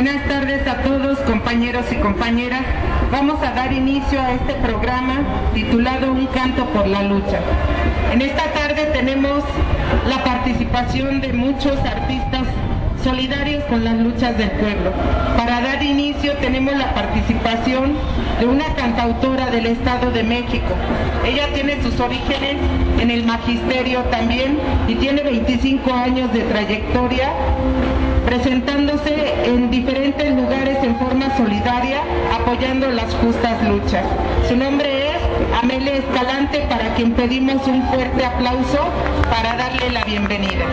Buenas tardes a todos, compañeros y compañeras. Vamos a dar inicio a este programa titulado Un canto por la lucha. En esta tarde tenemos la participación de muchos artistas solidarios con las luchas del pueblo. Para dar inicio tenemos la participación de una cantautora del Estado de México. Ella tiene sus orígenes en el magisterio también y tiene 25 años de trayectoria, presentándose en diferentes lugares en forma solidaria, apoyando las justas luchas. Su nombre es Amelia Escalante, para quien pedimos un fuerte aplauso para darle la bienvenida.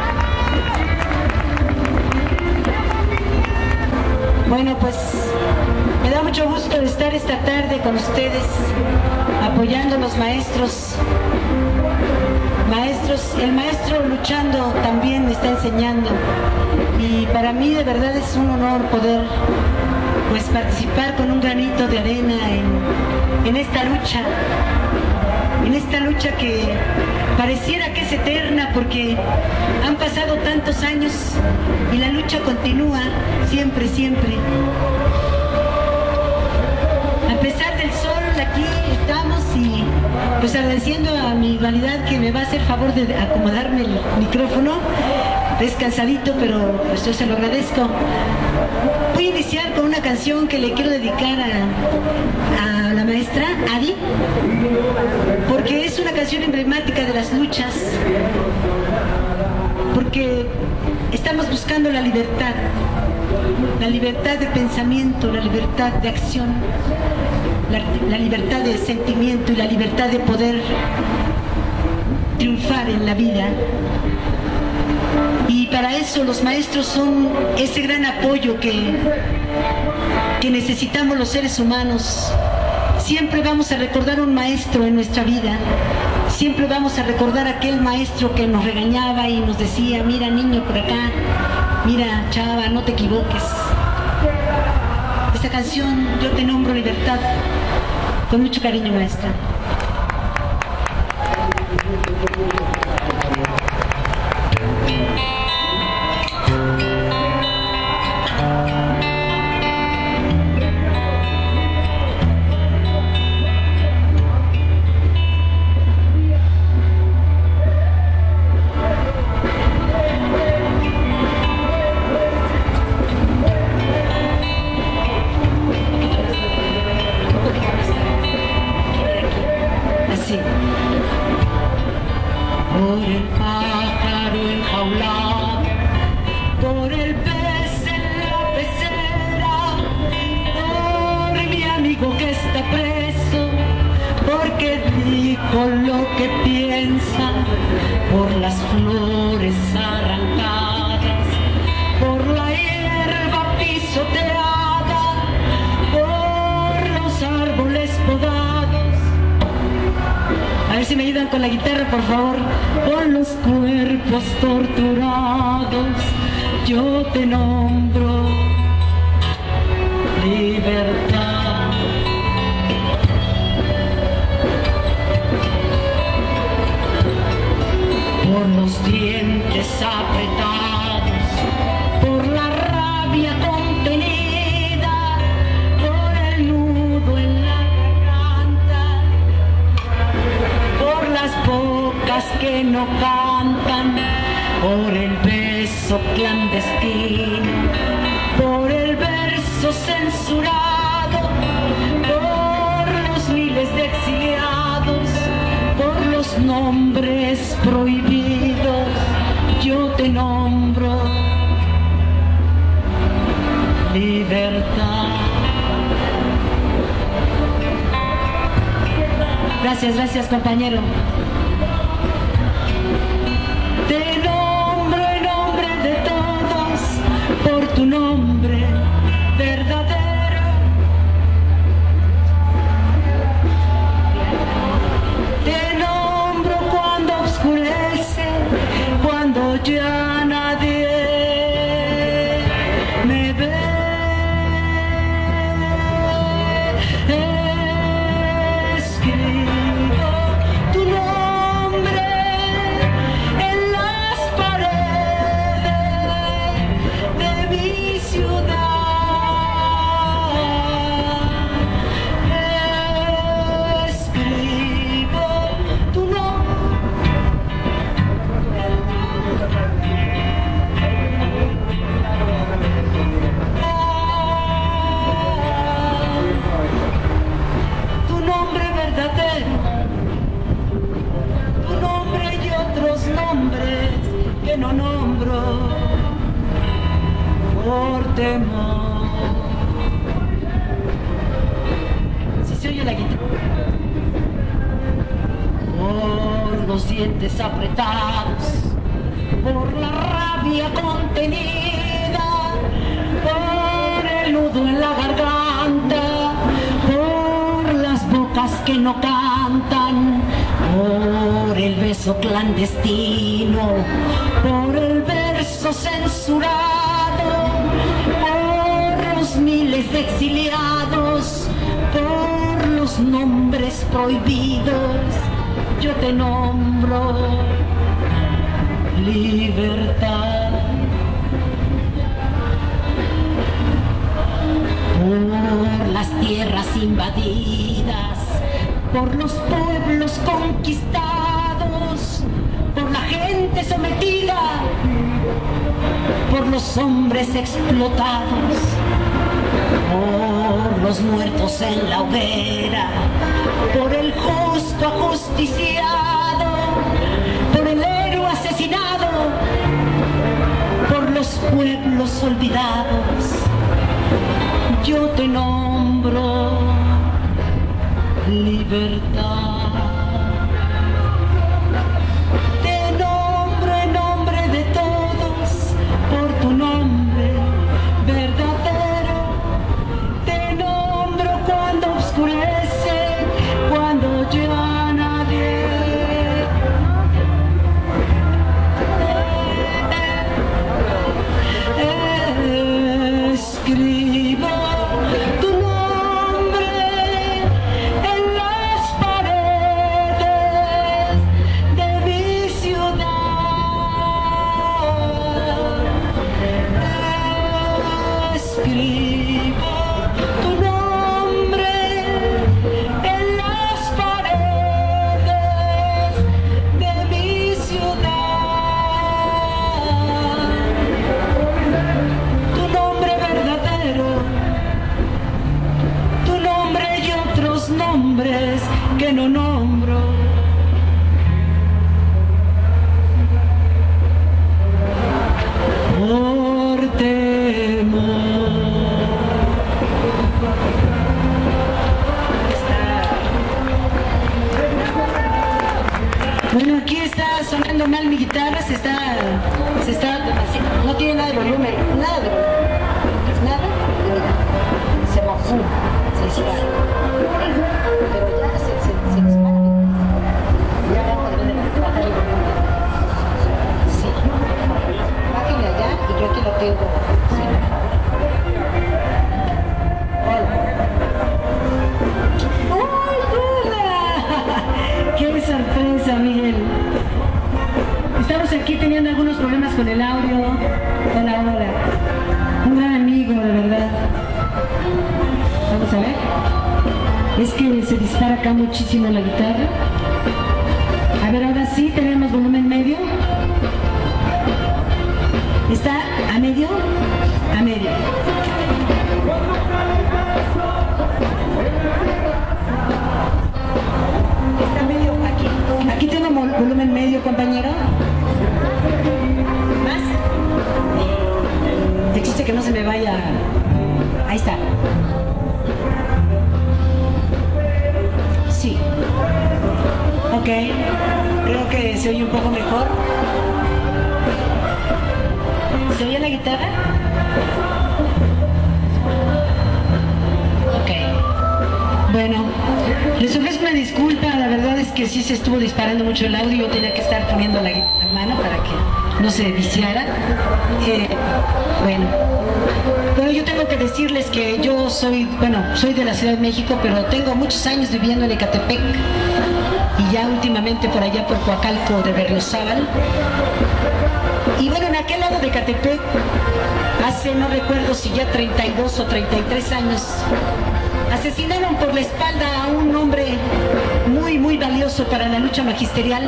Bueno, pues me da mucho gusto estar esta tarde con ustedes, apoyando a los maestros. El maestro luchando también me está enseñando, y para mí de verdad es un honor poder pues participar con un granito de arena en esta lucha que pareciera que es eterna, porque han pasado tantos años y la lucha continúa siempre, siempre. A pesar del sol, aquí estamos, y pues agradeciendo a mi dualidad que me va a hacer favor de acomodarme el micrófono. Es cansadito, pero pues yo se lo agradezco. Voy a iniciar con una canción que le quiero dedicar a la maestra Adi, porque es una canción emblemática de las luchas, porque estamos buscando la libertad de pensamiento, la libertad de acción, la libertad de sentimiento y la libertad de poder triunfar en la vida. Y para eso los maestros son ese gran apoyo que necesitamos los seres humanos. Siempre vamos a recordar un maestro en nuestra vida. Siempre vamos a recordar aquel maestro que nos regañaba y nos decía: mira niño, por acá, mira chava, no te equivoques. Esta canción, Yo te nombro libertad, con mucho cariño, maestra. Con lo que piensa, por las flores arrancadas, por la hierba pisoteada, por los árboles podados. A ver si me ayudan con la guitarra, por favor. Por los cuerpos torturados, yo te nombro libertad. Por los dientes apretados, por la rabia contenida, por el nudo en la garganta, por las bocas que no cantan, por el beso clandestino, por el verso censurado, por los miles de exiliados, por los nombres prohibidos. Yo te nombro libertad. Gracias, compañero. Te nombro en nombre de todos, por tu nombre verdadero. Te nombro cuando oscurece, cuando ya nadie me ve. Escribo tu nombre dientes apretados por la rabia contenida, por el nudo en la garganta, por las bocas que no cantan, por el beso clandestino, por el verso censurado, por los miles de exiliados, por los nombres prohibidos. Yo te nombro libertad. Por las tierras invadidas, por los pueblos conquistados, por la gente sometida, por los hombres explotados, por los muertos en la hoguera, por el justo ajusticiado, por el héroe asesinado, por los pueblos olvidados. Yo te nombro libertad. Te nombro en nombre de todos, por tu nombre verdadero. Te nombro cuando oscurece, cuando ya nadie escribo tu nombre en las paredes de mi ciudad. Escribo tu nombre en las paredes de mi ciudad. Tu nombre verdadero, tu nombre y otros nombres que no nombro. Por temor. Bueno, aquí está sonando mal mi guitarra, se está no tiene nada de volumen, nada de volumen, nada, se bajó, se dispara, pero ya se dispara, ya vamos a bajar el volumen, sí, bájenle allá y yo aquí lo tengo, sí, ¡qué sorpresa, Miguel! Estamos aquí teniendo algunos problemas con el audio. Hola, hola. Un gran amigo, de verdad. Vamos a ver. Es que se dispara acá muchísimo la guitarra. A ver, ahora sí, tenemos volumen medio. ¿Está a medio? A medio. Está medio aquí. Aquí tengo volumen medio, compañero. ¿Más? Existe que no se me vaya. Ahí está. Sí. Ok. Creo que se oye un poco mejor. ¿Se oye la guitarra? Ok. Bueno, les ofrezco una disculpa, la verdad es que sí se estuvo disparando mucho el audio, yo tenía que estar poniendo la mano para que no se viciara. Bueno, pero yo tengo que decirles que yo soy de la Ciudad de México, pero tengo muchos años viviendo en Ecatepec y ya últimamente por allá por Coacalco de Berriozábal. Y bueno, en aquel lado de Ecatepec, hace no recuerdo si ya 32 o 33 años, asesinaron por la espalda a un hombre muy, muy valioso para la lucha magisterial,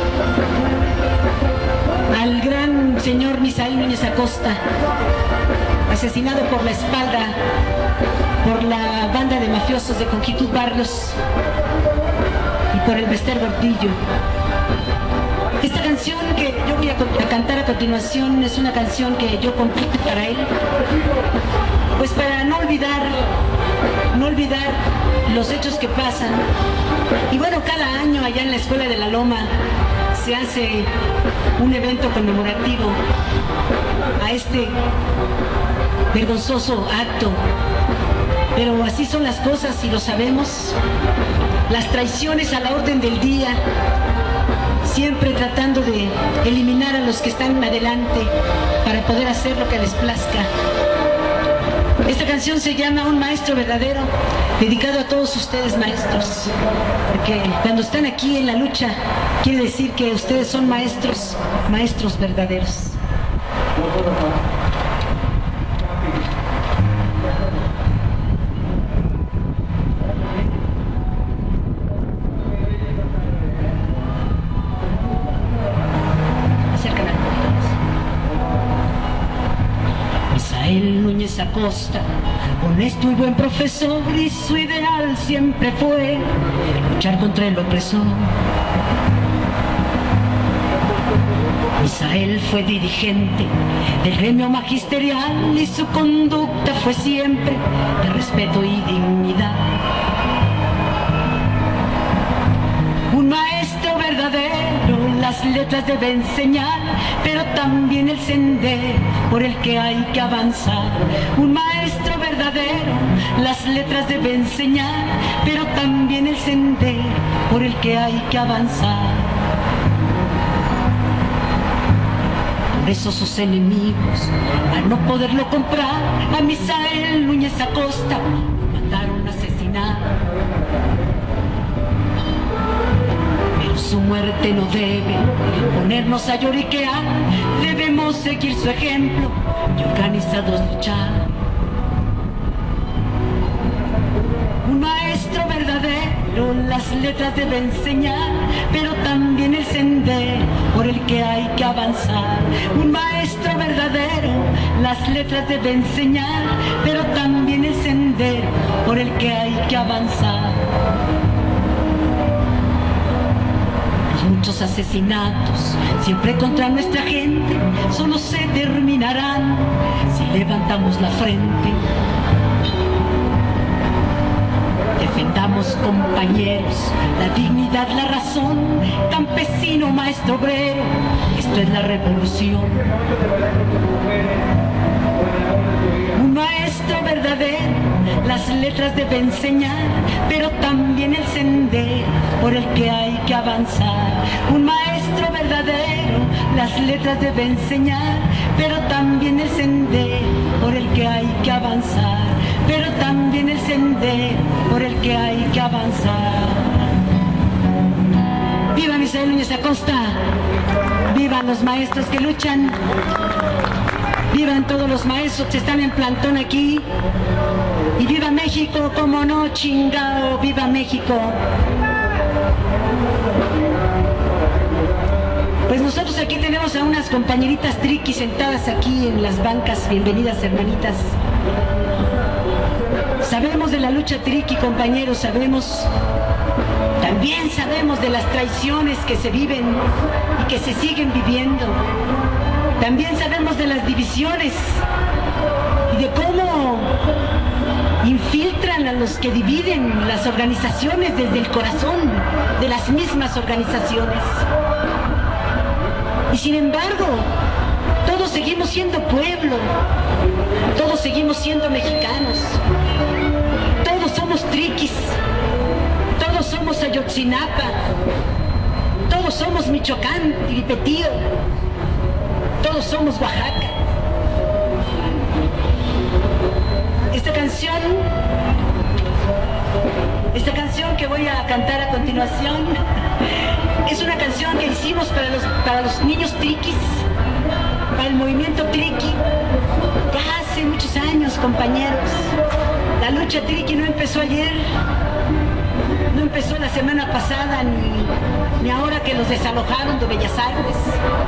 al gran señor Misael Núñez Acosta, asesinado por la espalda por la banda de mafiosos de Conjitud Barrios y por el Bester Gordillo. Esta canción que yo voy a cantar a continuación es una canción que yo compuse para él, pues para no olvidar los hechos que pasan. Y bueno, cada año allá en la Escuela de la Loma se hace un evento conmemorativo a este vergonzoso acto. Pero así son las cosas y lo sabemos. Las traiciones a la orden del día, siempre tratando de eliminar a los que están adelante para poder hacer lo que les plazca. Esta canción se llama Un Maestro Verdadero, dedicado a todos ustedes, maestros, porque cuando están aquí en la lucha, quiere decir que ustedes son maestros, maestros verdaderos. Misael Núñez Acosta, honesto y buen profesor, y su ideal siempre fue luchar contra el opresor. Misael fue dirigente del gremio magisterial y su conducta fue siempre de respeto y dignidad. Un maestro verdadero las letras debe enseñar, pero también el sendero por el que hay que avanzar. Un maestro verdadero las letras debe enseñar, pero también el sendero por el que hay que avanzar. Por eso sus enemigos, al no poderlo comprar, a Misael Núñez Acosta lo mandaron a asesinar. Pero su muerte no debe ponernos a lloriquear, debemos seguir su ejemplo y organizados luchar. Un maestro verdadero las letras debe enseñar, pero también el sendero por el que hay que avanzar. Un maestro verdadero las letras debe enseñar, pero también el sendero por el que hay que avanzar. Muchos asesinatos, siempre contra nuestra gente, solo se terminarán si levantamos la frente. Defendamos, compañeros, la dignidad, la razón, campesino, maestro obrero, esto es la revolución. Un maestro verdadero las letras debe enseñar, pero también el sendero por el que hay que avanzar. Un maestro verdadero las letras debe enseñar, pero también el sendero por el que hay que avanzar. Pero también el sendero por el que hay que avanzar. ¡Viva Misael Núñez Acosta! ¡Vivan los maestros que luchan! ¡Vivan todos los maestros que están en plantón aquí! ¡Y viva México, como no, chingao! ¡Viva México! Pues nosotros aquí tenemos a unas compañeritas triquis sentadas aquí en las bancas. Bienvenidas, hermanitas. Sabemos de la lucha triqui, compañeros, sabemos. También sabemos de las traiciones que se viven y que se siguen viviendo. También sabemos de las divisiones y de cómo infiltran a los que dividen las organizaciones desde el corazón de las mismas organizaciones. Y sin embargo, todos seguimos siendo pueblo, todos seguimos siendo mexicanos, todos somos triquis, todos somos Ayotzinapa, todos somos Michoacán, Tiripetío, todos somos Oaxaca. Esta canción que voy a cantar a continuación es una canción que hicimos para los niños triquis, para el movimiento triqui, ya hace muchos años, compañeros. La lucha triqui no empezó ayer, no empezó la semana pasada, ni ahora que los desalojaron de Bellas Artes.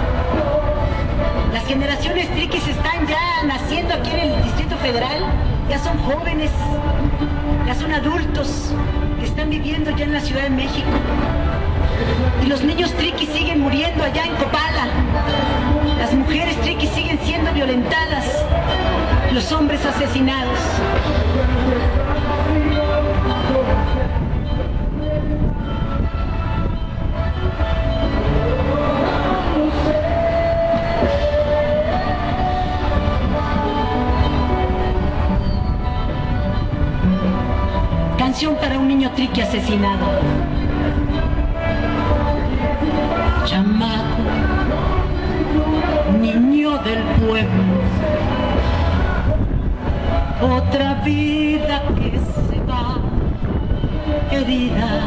Las generaciones triquis están ya naciendo aquí en el Distrito Federal, ya son jóvenes, ya son adultos que están viviendo ya en la Ciudad de México. Y los niños triquis siguen muriendo allá en Copala. Las mujeres triquis siguen siendo violentadas, los hombres asesinados. canción para un niño triqui asesinado. Chamaco, niño del pueblo, otra vida que se va herida.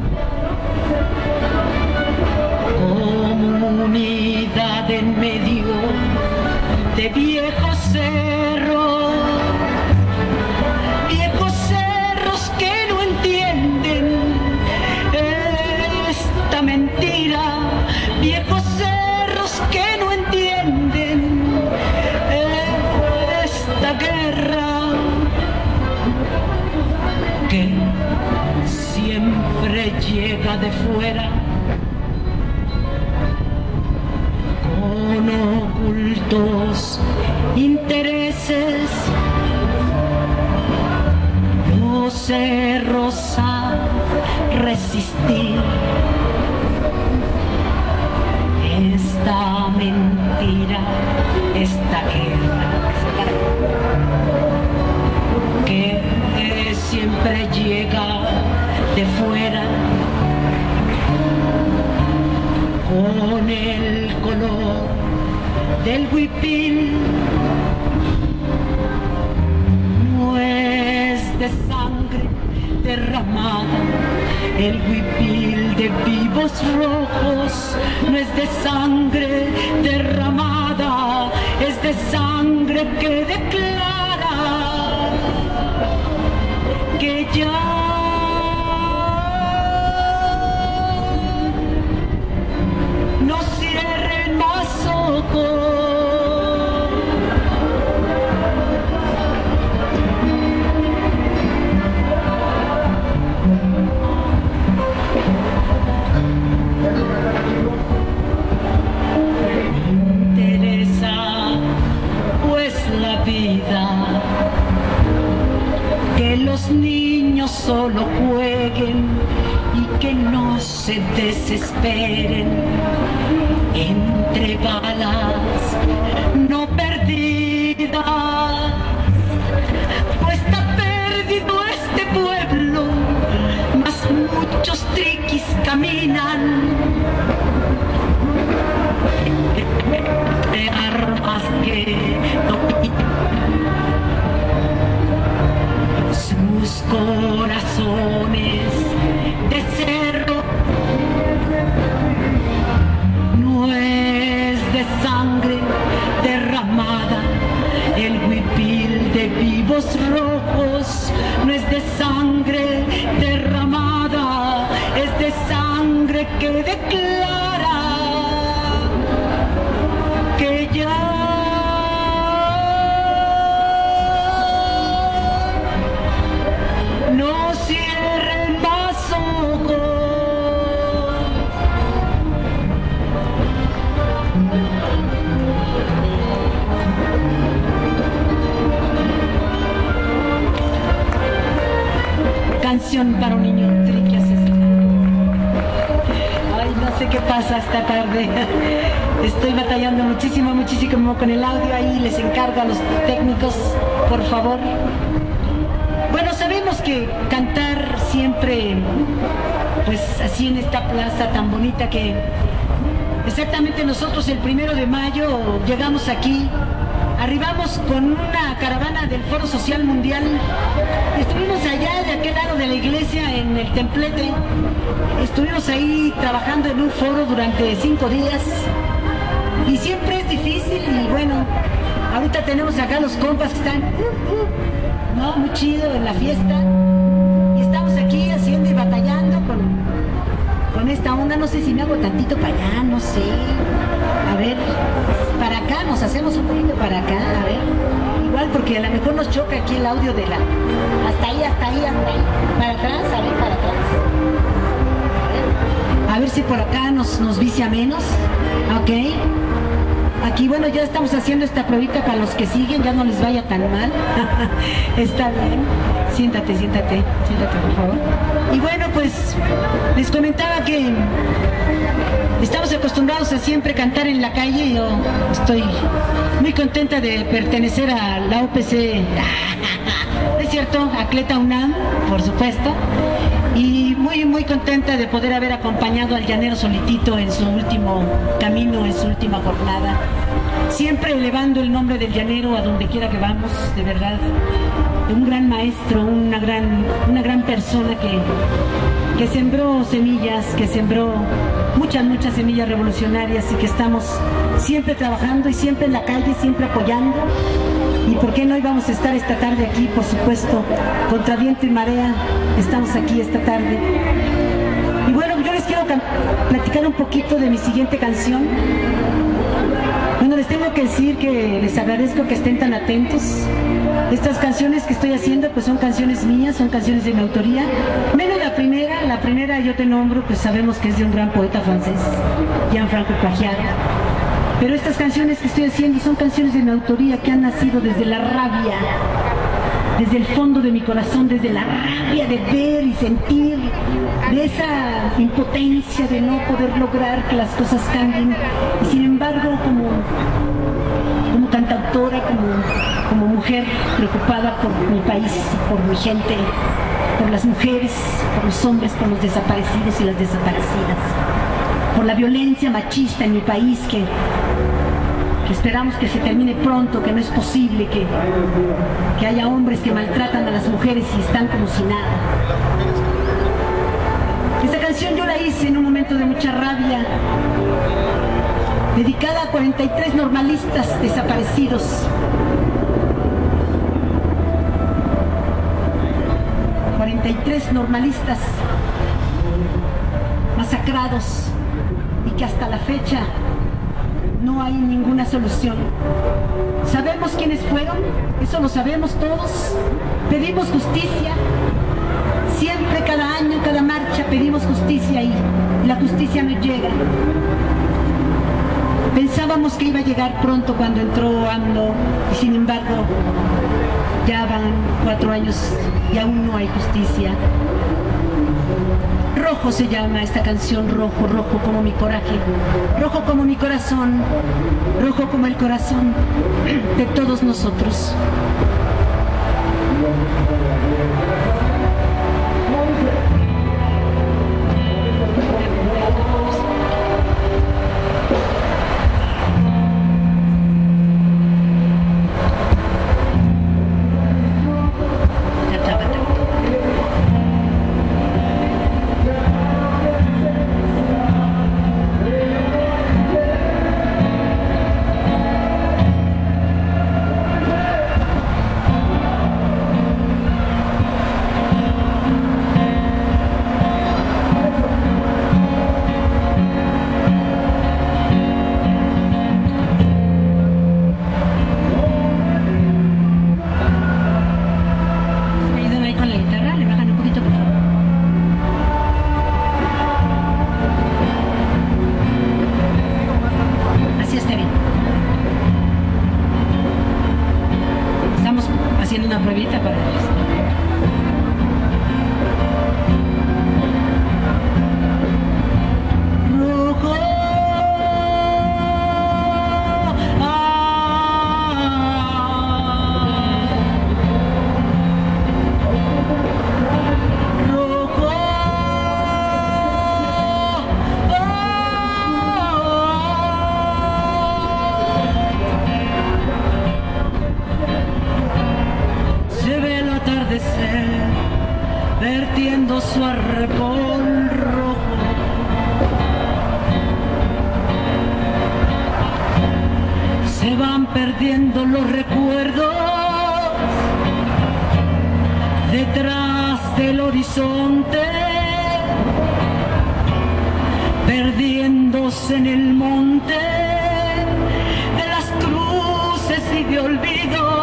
Comunidad en medio de viejos cerros, que no entienden esta mentira, viejos cerros que no entienden esta guerra, que siempre llega de fuera con ocultos intereses. Los cerros a resistir esta mentira, esta guerra que siempre llega de fuera con el color del huipil. No es de sangre derramada el huipil de vivos rojos, no es de sangre derramada, es de sangre que declara que ya no cierren más ojos. Que los niños solo jueguen y que no se desesperen entre balas no perdidas, pues está perdido este pueblo, mas muchos triquis caminan de armas que no sus corazones de cerro, no es de sangre derramada el huipil de vivos rojos, no es de sangre derramada, es de sangre que declara que ya no cierren más ojos. Canción para un niño triqui asesinado. Ay, no sé qué pasa esta tarde. Estoy batallando muchísimo con el audio ahí. Les encargo a los técnicos, por favor. Bueno, sabemos que cantar siempre, pues así en esta plaza tan bonita que exactamente nosotros el 1 de mayo llegamos aquí, arribamos con una caravana del Foro Social Mundial, estuvimos allá de aquel lado de la iglesia en el templete, estuvimos ahí trabajando en un foro durante 5 días y siempre es difícil y bueno, ahorita tenemos acá los compas que están... No, muy chido en la fiesta y estamos aquí haciendo y batallando con esta onda. No sé si me hago tantito para allá, no sé, a ver, para acá, nos hacemos un poquito para acá, a ver, igual porque a lo mejor nos choca aquí el audio de la, hasta ahí, para atrás, a ver, para atrás, a ver si por acá nos vicia menos, ok. Aquí, bueno, ya estamos haciendo esta pruebita para los que siguen, ya no les vaya tan mal. Está bien. Siéntate, por favor. Y bueno, pues, les comentaba que estamos acostumbrados a siempre cantar en la calle. Yo estoy muy contenta de pertenecer a la OPC. es cierto, Atleta UNAM, por supuesto, y muy contenta de poder haber acompañado al llanero Solitito en su último camino, en su última jornada, siempre elevando el nombre del llanero a donde quiera que vamos, de verdad, un gran maestro, una gran persona que sembró semillas, que sembró muchas semillas revolucionarias y que estamos siempre trabajando y siempre en la calle, siempre apoyando. Y por qué no íbamos a estar esta tarde aquí, por supuesto, contra viento y marea, estamos aquí esta tarde. Y bueno, yo les quiero platicar un poquito de mi siguiente canción. Bueno, les tengo que decir que les agradezco que estén tan atentos. Estas canciones que estoy haciendo pues son canciones mías, son canciones de mi autoría. Menos la primera yo te nombro, pues sabemos que es de un gran poeta francés, Jean-Franco Plagiat. Pero estas canciones que estoy haciendo son canciones de mi autoría que han nacido desde la rabia, desde el fondo de mi corazón, desde la rabia de ver y sentir, de esa impotencia de no poder lograr que las cosas cambien. Y sin embargo, como cantautora, como mujer preocupada por mi país, por mi gente, por las mujeres, por los hombres, por los desaparecidos y las desaparecidas, por la violencia machista en mi país que esperamos que se termine pronto, que no es posible que haya hombres que maltratan a las mujeres y están como si nada. Esta canción yo la hice en un momento de mucha rabia, dedicada a 43 normalistas desaparecidos. 43 normalistas masacrados y que hasta la fecha no hay ninguna solución. ¿Sabemos quiénes fueron? Eso lo sabemos todos. Pedimos justicia. Siempre, cada año, cada marcha, pedimos justicia y la justicia no llega. Pensábamos que iba a llegar pronto cuando entró AMLO y sin embargo ya van 4 años y aún no hay justicia. Rojo se llama esta canción, rojo, rojo como mi coraje, rojo como mi corazón, rojo como el corazón de todos nosotros. Una pruebita para rojo, vertiendo su arrebol rojo. Se van perdiendo los recuerdos detrás del horizonte, perdiéndose en el monte de las cruces y de olvido.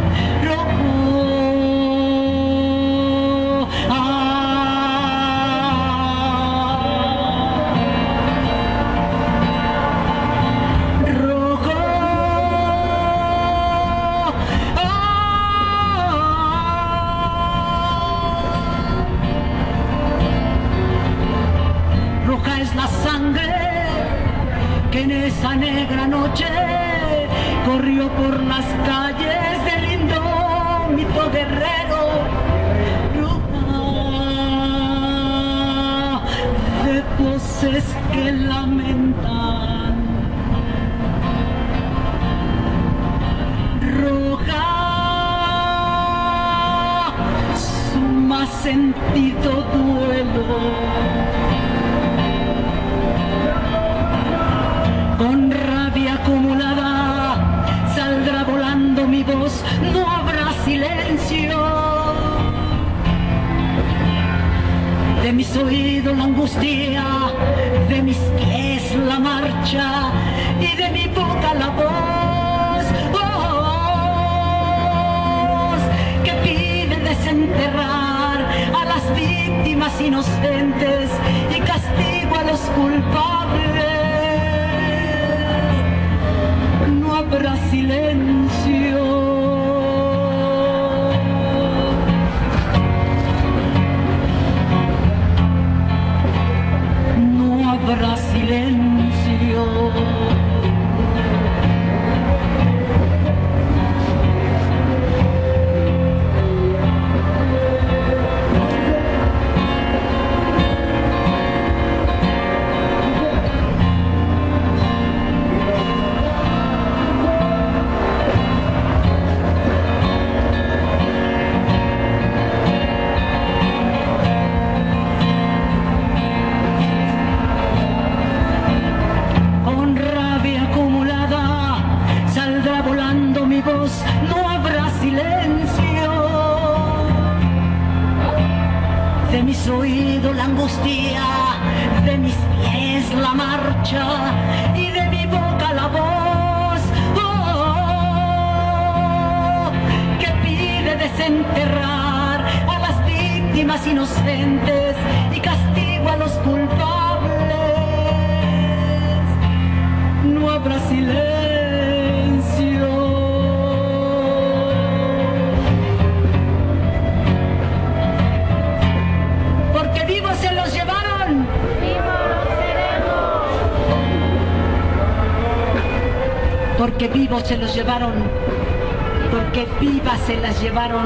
Es la sangre que en esa negra noche corrió por las calles del indómito guerrero. voces que lamentan, roja su más sentido duelo, con rabia acumulada saldrá volando mi voz, no habrá silencio. De mis oídos la angustia, de mis pies la marcha y de mi boca la voz, que pide desenterrar a las víctimas inocentes y castigo a los culpables. No habrá silencio. Habrá silencio. No habrá silencio. De mis oídos la angustia, de mis pies la marcha y de mi boca la voz, que pide desenterrar a las víctimas inocentes y castigo a los culpables. No habrá silencio. Porque vivos se los llevaron, porque vivas se las llevaron.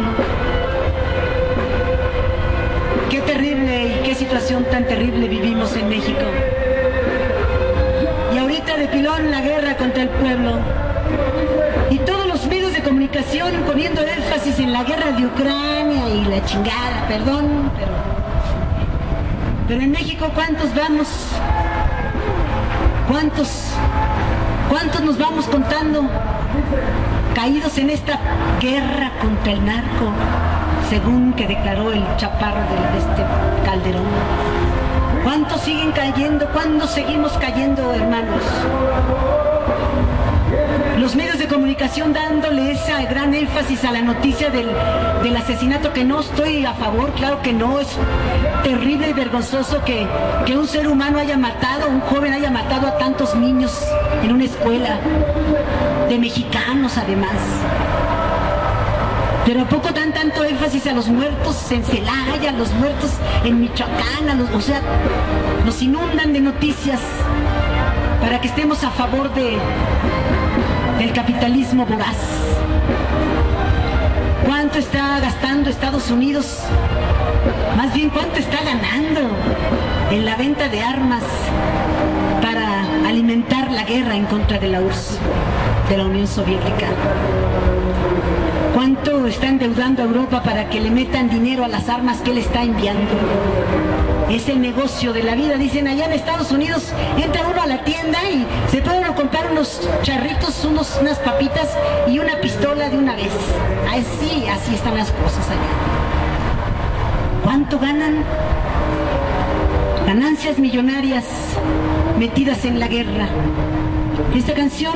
Qué terrible y qué situación tan terrible vivimos en México. Y ahorita de pilón la guerra contra el pueblo. Y todos los medios de comunicación poniendo énfasis en la guerra de Ucrania y la chingada, perdón, pero en México ¿cuántos vamos? ¿Cuántos nos vamos contando caídos en esta guerra contra el narco, según que declaró el chaparro de este Calderón? ¿Cuántos siguen cayendo? ¿Cuándo seguimos cayendo, hermanos? Los medios de comunicación dándole esa gran énfasis a la noticia del asesinato, que no estoy a favor, claro que no, es terrible y vergonzoso que un ser humano haya matado, un joven haya matado a tantos niños en una escuela, de mexicanos además. Pero ¿a poco dan tanto énfasis a los muertos en Celaya, a los muertos en Michoacán? O sea, nos inundan de noticias para que estemos a favor del capitalismo voraz. ¿Cuánto está gastando Estados Unidos? Más bien, ¿cuánto está ganando en la venta de armas para alimentar la guerra en contra de la URSS, de la Unión Soviética? ¿Cuánto está endeudando a Europa para que le metan dinero a las armas que él está enviando? Es el negocio de la vida. Dicen allá en Estados Unidos, entra uno a la tienda y se puede uno comprar unos charritos, unas papitas y una pistola de una vez. Así están las cosas allá. ¿Cuánto ganan? Ganancias millonarias metidas en la guerra. Esta canción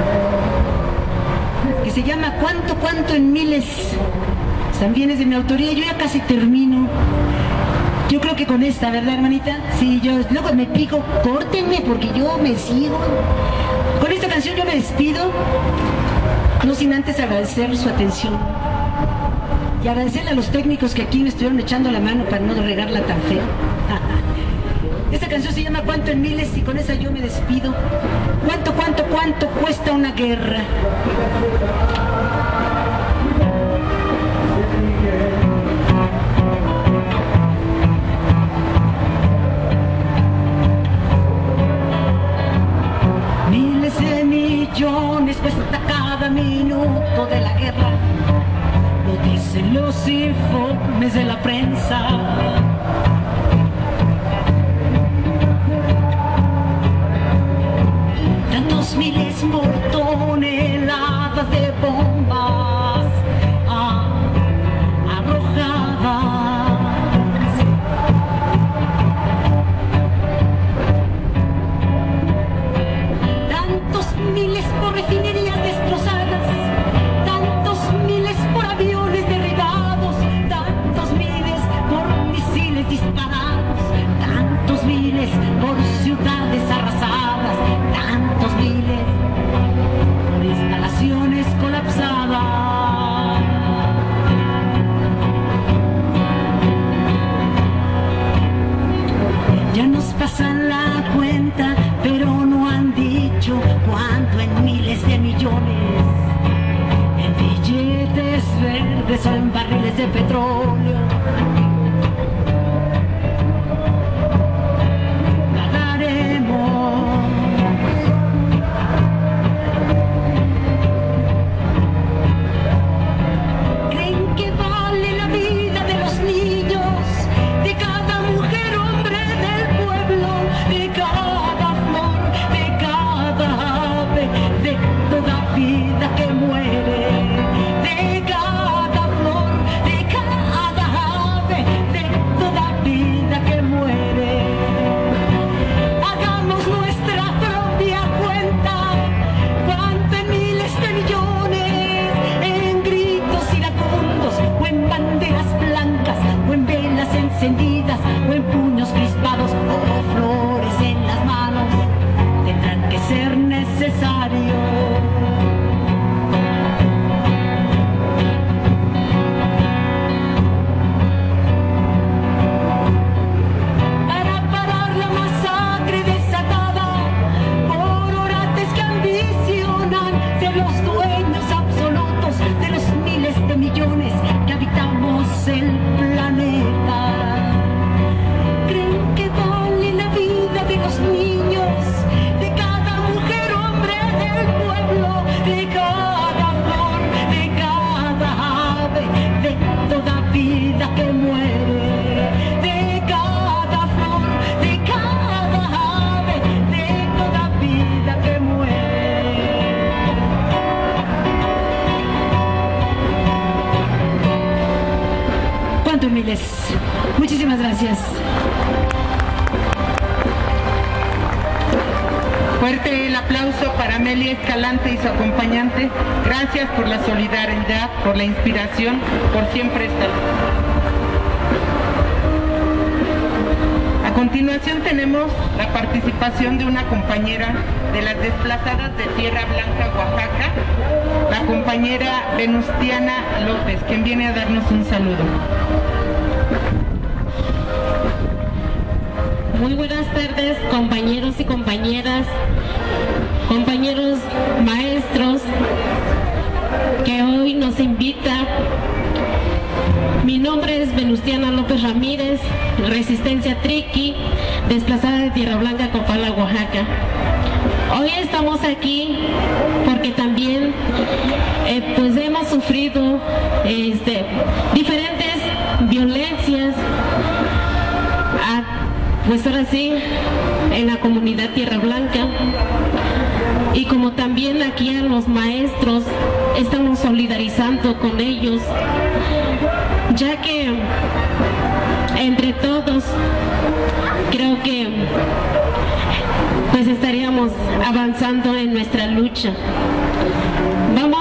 que se llama ¿Cuánto en miles? También es de mi autoría. Yo ya casi termino. Yo creo que con esta, ¿verdad, hermanita? Sí, yo luego me pico, córtenme porque yo me sigo. Con esta canción yo me despido, no sin antes agradecer su atención y agradecerle a los técnicos que aquí me estuvieron echando la mano para no regarla tan feo. Esta canción se llama ¿Cuánto en miles? Y con esa yo me despido. ¿Cuánto cuesta una guerra? informes de la prensa. Tantos miles por toneladas de bombas arrojadas. Tantos miles por refinerías destrozadas, tantos miles por aviones derribados, tantos miles por misiles disparados, tantos miles por ciudades arrasadas, tantos miles por instalaciones colapsadas. Ya nos pasan la cuenta, pero no han dicho cuánto en miles de millones, en billetes verdes o en barriles de petróleo. Ganaremos. ¿Creen que vale la vida de los niños, de cada mujer, hombre del pueblo, de cada flor, de cada ave, de toda vida que muere, de cada flor, de cada ave, de toda vida que muere? Hagamos nuestra propia cuenta, cuánto en miles de millones, en gritos iracundos, o en banderas blancas, o en velas encendidas, o en puños crispados, o flores en las manos, tendrán que ser necesarios. Para parar la masacre desatada por orates que ambicionan ser los dueños absolutos de los miles de millones que habitamos el planeta. ¿Creen que vale la vida de los niños, de cada mujer, hombre del pueblo, de cada flor, de cada ave, de toda vida que muere, de cada flor, de cada ave, de toda vida que muere? ¿Cuántos miles? Muchísimas gracias. Fuerte el aplauso para Amelia Escalante y su acompañante. Gracias por la solidaridad, por la inspiración, por siempre estar. A continuación tenemos la participación de una compañera de las desplazadas de Tierra Blanca, Oaxaca, la compañera Venustiana López, quien viene a darnos un saludo. Muy buenas tardes, compañeros y compañeras, compañeros maestros que hoy nos invita. Mi nombre es Venustiana López Ramírez, Resistencia Triqui, desplazada de Tierra Blanca, Copala, Oaxaca. Hoy estamos aquí porque también pues hemos sufrido diferentes violencias, pues ahora sí, en la comunidad Tierra Blanca, y como también aquí a los maestros estamos solidarizando con ellos, ya que entre todos creo que pues estaríamos avanzando en nuestra lucha. Vamos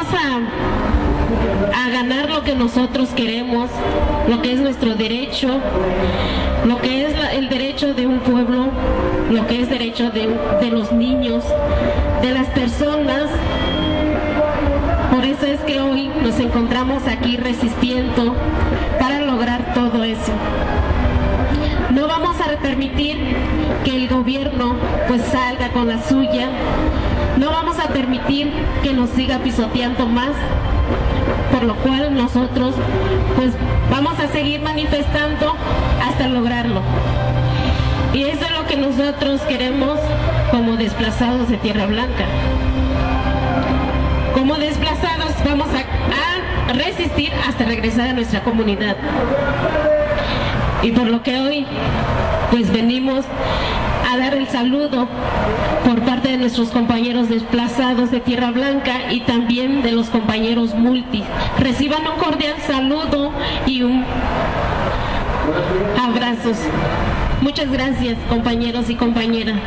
a ganar lo que nosotros queremos, lo que es nuestro derecho, lo que es el derecho de un pueblo, lo que es derecho de los niños, de las personas. Por eso es que hoy nos encontramos aquí resistiendo para lograr todo eso. No vamos a permitir que el gobierno pues salga con la suya. No vamos a permitir que nos siga pisoteando más, por lo cual nosotros pues vamos a seguir manifestando hasta lograrlo. Y eso es lo que nosotros queremos como desplazados de Tierra Blanca. Como desplazados vamos a resistir hasta regresar a nuestra comunidad. Y por lo que hoy pues venimos a dar el saludo por parte de nuestros compañeros desplazados de Tierra Blanca y también de los compañeros multi. Reciban un cordial saludo y un abrazos. Muchas gracias, compañeros y compañeras.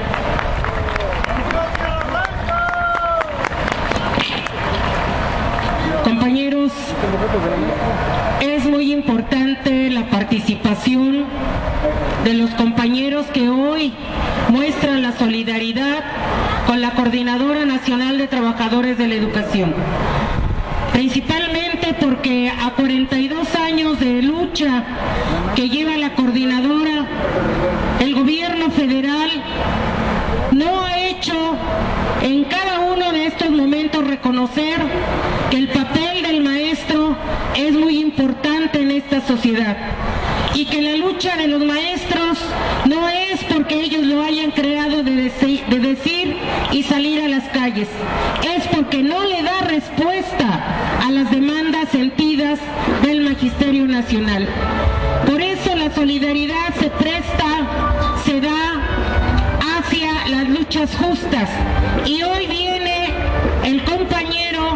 Compañeros, es muy importante la participación de los compañeros que hoy muestran la solidaridad con la Coordinadora Nacional de Trabajadores de la Educación. Principalmente porque a 42 años de lucha que lleva la coordinadora, el gobierno federal no ha hecho en cada uno de estos momentos reconocer que el papel del maestro es muy importante en esta sociedad y que la lucha de los maestros no es porque ellos lo hayan creado de decir y salir a las calles, es porque no le da respuesta a las demandas sentidas del Magisterio Nacional. Por eso la solidaridad se da hacia las luchas justas, y hoy viene el compañero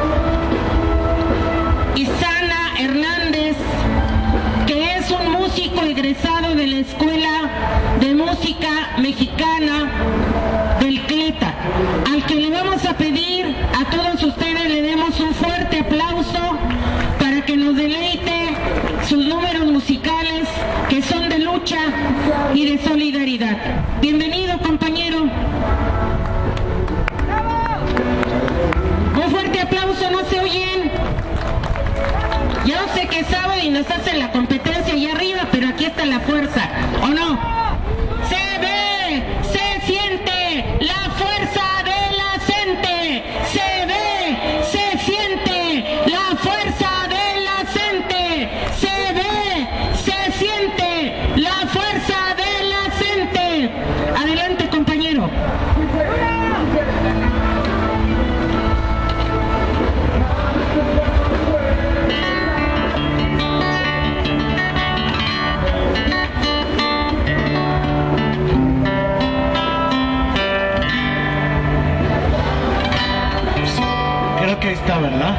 Isana Hernández, que es un músico egresado de la Escuela de Música Mexicana del CLETA, al que le vamos a pedir a todos ustedes le demos un fuerte aplauso para que nos deleite sus números musicales, que son de lucha y de solidaridad. Bienvenido, compañero. Un fuerte aplauso, ¿no se oyen? Yo sé que es sábado y nos hacen la competencia allá arriba, pero aquí está la fuerza, ¿o no? Se ve, se siente la fuerza de la gente. Se ve, se siente la fuerza de la gente. Se ve, se siente la fuerza de la gente. Adelante, compañero. Creo que ahí está, ¿verdad?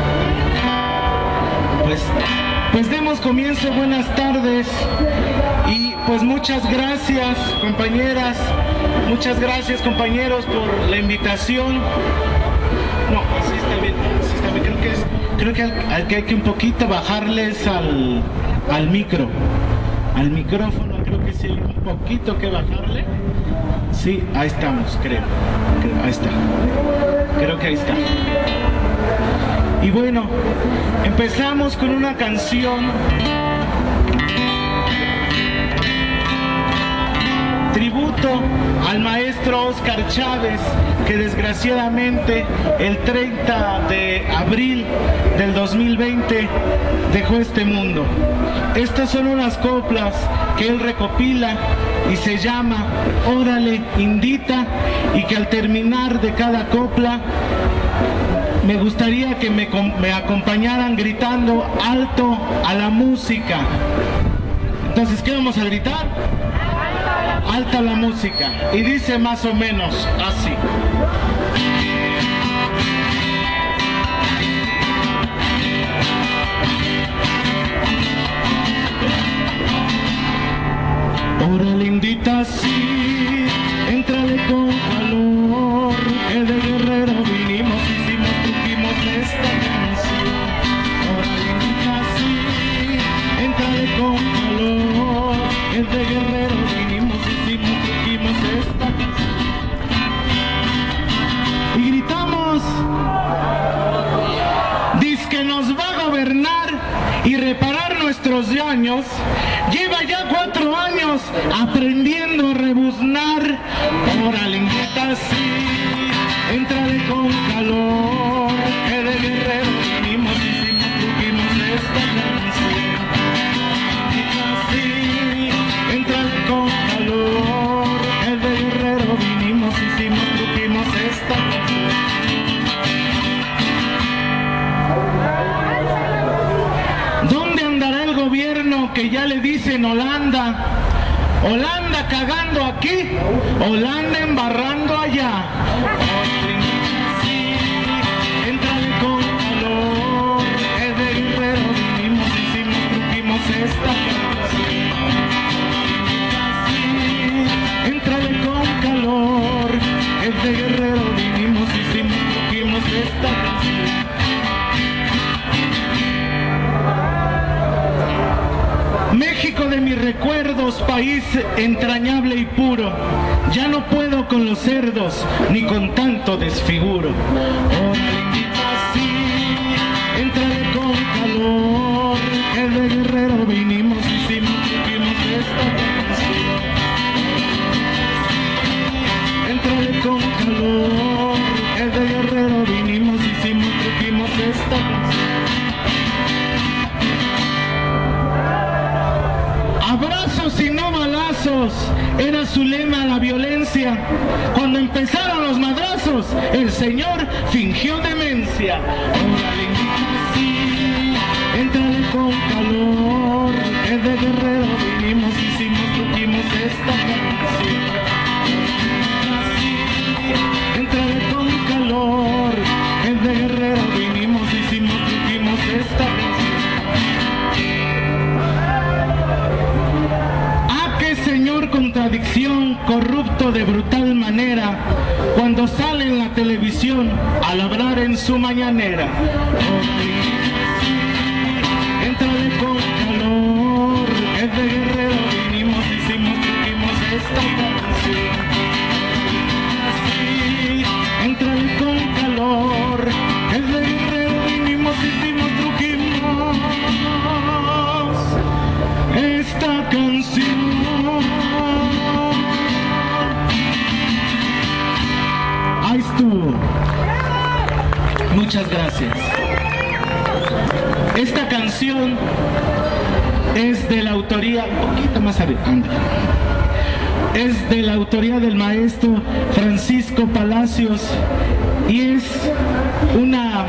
Pues demos comienzo. Buenas tardes y pues muchas gracias, compañeras, muchas gracias, compañeros, por la invitación. No, así está bien, así está bien. Creo que hay que un poquito bajarles al micrófono, creo que sí hay un poquito que bajarle. Sí, ahí estamos, creo, ahí está. Creo que ahí está. Y bueno, empezamos con una canción tributo al maestro Óscar Chávez, que desgraciadamente el 30 de abril del 2020 dejó este mundo. Estas son unas coplas que él recopila y se llama Órale Indita, y que al terminar de cada copla me gustaría que me acompañaran gritando alto a la música. Entonces, ¿qué vamos a gritar? Alta la música. Y dice más o menos así. Órale Indita, sí, entrale con calor, que de Guerrero vinimos, hicimos, trujimos esta canción. Órale Indita, sí, entrale con calor, que de Guerrero vinimos, hicimos, trujimos esta canción. Y gritamos, dice que nos va a gobernar y reparar nuestros daños. Lleva ya 4 años aprendiendo a rebuznar. Órale Indita, sí, entrale con calor, que de Guerrero vinimos, hicimos, trujimos esta canción. Indita, sí, entrale con calor, que de Guerrero vinimos, hicimos, trujimos esta canción. que ya le dicen Holanda. Holanda cagando aquí, Holanda embarrando allá. Sí, entrale con calor, es de Guerrero vinimos, hicimos, trujimos esta canción. Sí, entrale con calor, es de Guerrero vinimos, hicimos, trujimos esta canción. México de mis recuerdos, país entrañable y puro, ya no puedo con los cerdos, ni con tanto desfiguro. Oh, sí, entrale con calor, que de Guerrero vinimos, hicimos, trujimos esta canción. Entrale con calor, que de Guerrero vinimos, hicimos, trujimos esta canción. Abrazos y no balazos, era su lema la violencia. Cuando empezaron los madrazos, el señor fingió demencia. Órale, sí, entrale con calor, es de Guerrero vinimos, hicimos, trujimos esta canción. Sí, entrale con calor, es de Guerrero vinimos, hicimos, trujimos esta canción. Señor contradicción, corrupto de brutal manera, cuando sale en la televisión a labrar en su mañanera. Entrale con calor, es de Guerrero vinimos, hicimos, trujimos esta canción. Sí, entrale con calor, es de Guerrero vinimos, hicimos, trujimos esta canción. Ahí estuvo. Muchas gracias. Esta canción es de la autoría, un poquito más adelante, es de la autoría del maestro Francisco Palacios y es una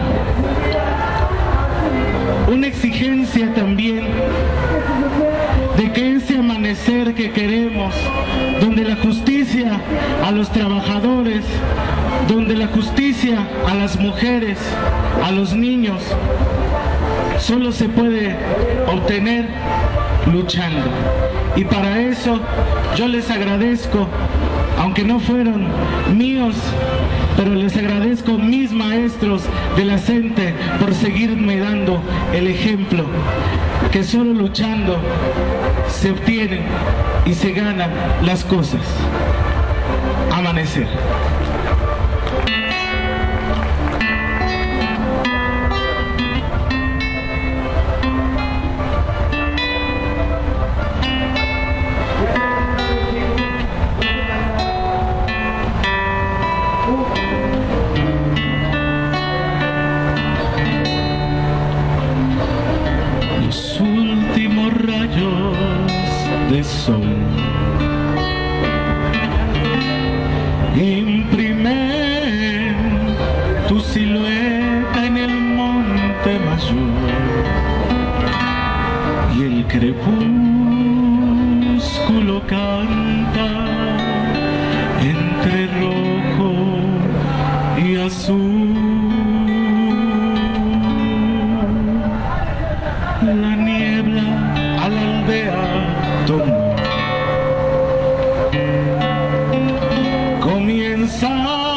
exigencia también de que ese amanecer que queremos, donde la justicia a los trabajadores, donde la justicia a las mujeres, a los niños, solo se puede obtener luchando. Y para eso yo les agradezco, aunque no fueron míos, pero les agradezco a mis maestros de la CENTE por seguirme dando el ejemplo, que solo luchando se obtienen y se ganan las cosas. Amanecer. De sol imprimen tu silueta en el monte mayor y el crepúsculo canta entre rojo y azul. La niebla a la aldea tomó. Comienza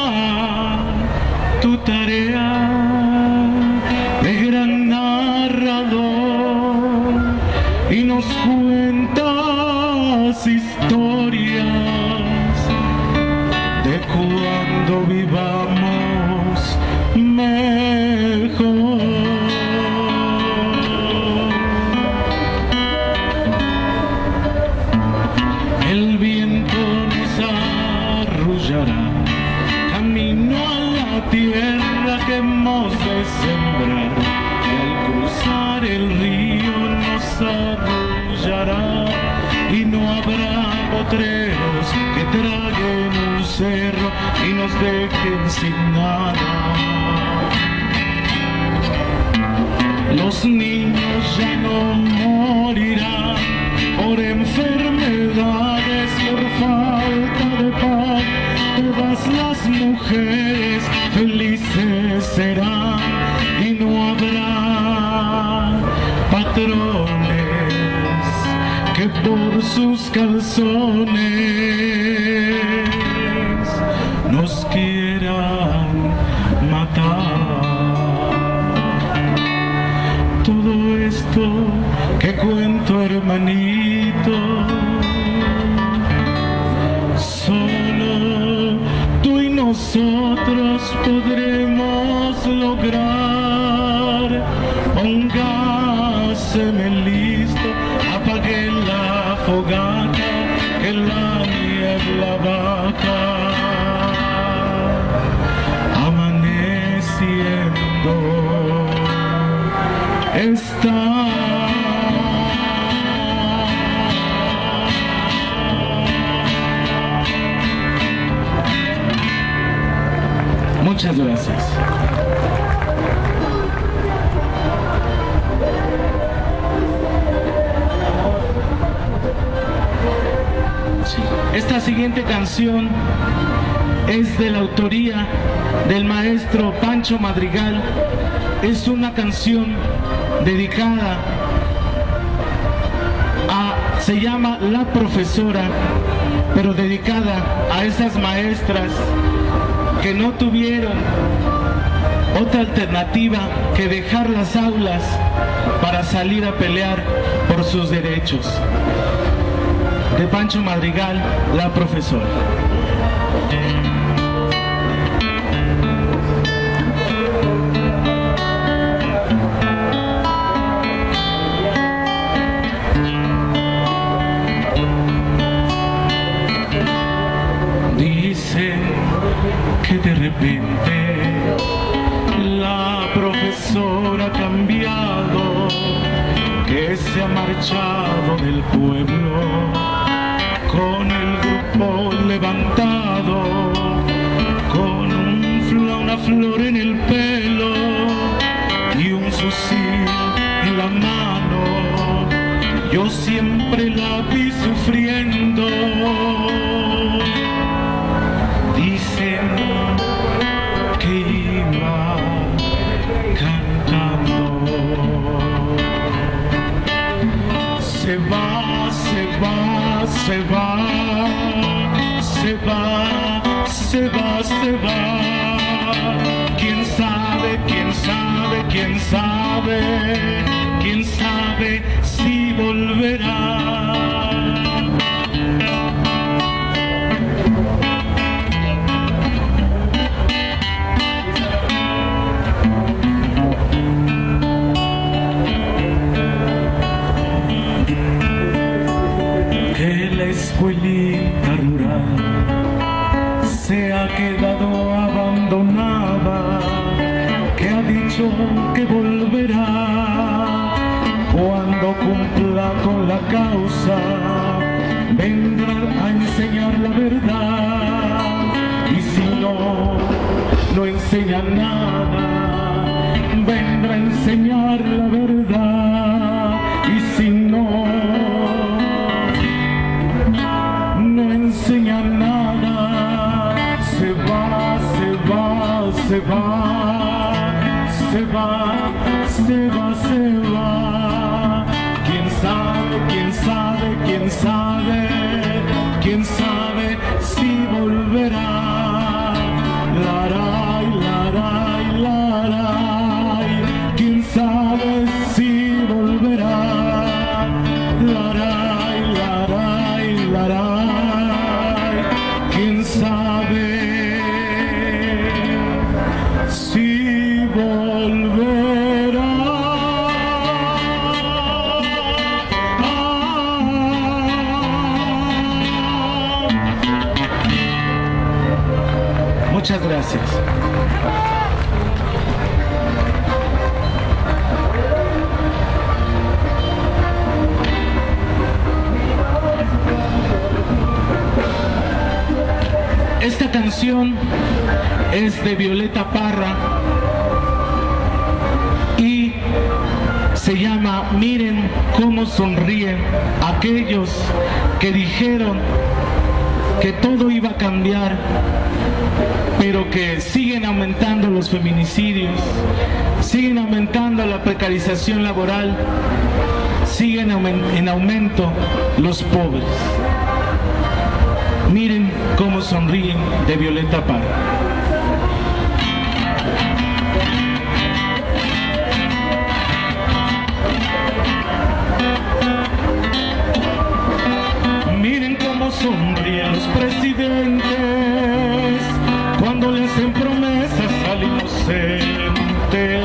tu tarea de gran narrador y nos cuentas historias de cuando vivamos mejor. El viento nos arrullará camino a la tierra que hemos de sembrar, y al cruzar el río nos arrullará y no habrá potreros que traguen un cerro y nos dejen sin nada. Los niños ya no morirán que por sus calzones nos quieran matar. Todo esto que cuento, hermanito, solo tú y nosotros podremos lograr. Póngaseme listo, apague la fogata, que la niebla baja. Amaneciendo está. Muchas gracias. Sí. Esta siguiente canción es de la autoría del maestro Pancho Madrigal. Es una canción dedicada se llama La Profesora, pero dedicada a esas maestras que no tuvieron otra alternativa que dejar las aulas para salir a pelear por sus derechos. De Pancho Madrigal, La Profesora. Dicen que de repente la profesora ha cambiado, que se ha marchado del pueblo con el grupo levantado, con una flor en el pelo y un fusil en la mano. Yo siempre la vi sufriendo. Dicen que iba cantando. Se va, se va, se va, se va, se va, se va. ¿Quién sabe, quién sabe, quién sabe, quién sabe si volverá? Escuelita rural se ha quedado abandonada, que ha dicho que volverá cuando cumpla con la causa, vendrá a enseñar la verdad, y si no, no enseña nada, vendrá a enseñar la verdad, y si no, no enseña nada. Se va, se va, se va, se va, se va, se va. ¿Quién sabe, quién sabe, quién sabe, quién sabe si volverá? Laray, laray, laray. ¿Quién sabe si volverá? Laray, laray, laray. ¿Quién sabe si volverá? Muchas gracias. Esta canción es de Violeta Parra y se llama Miren cómo sonríen aquellos que dijeron que todo iba a cambiar, pero que siguen aumentando los feminicidios, siguen aumentando la precarización laboral, siguen en aumento los pobres. Miren cómo sonríen, de Violeta Parra. Sonríen los presidentes cuando le hacen promesas al inocente.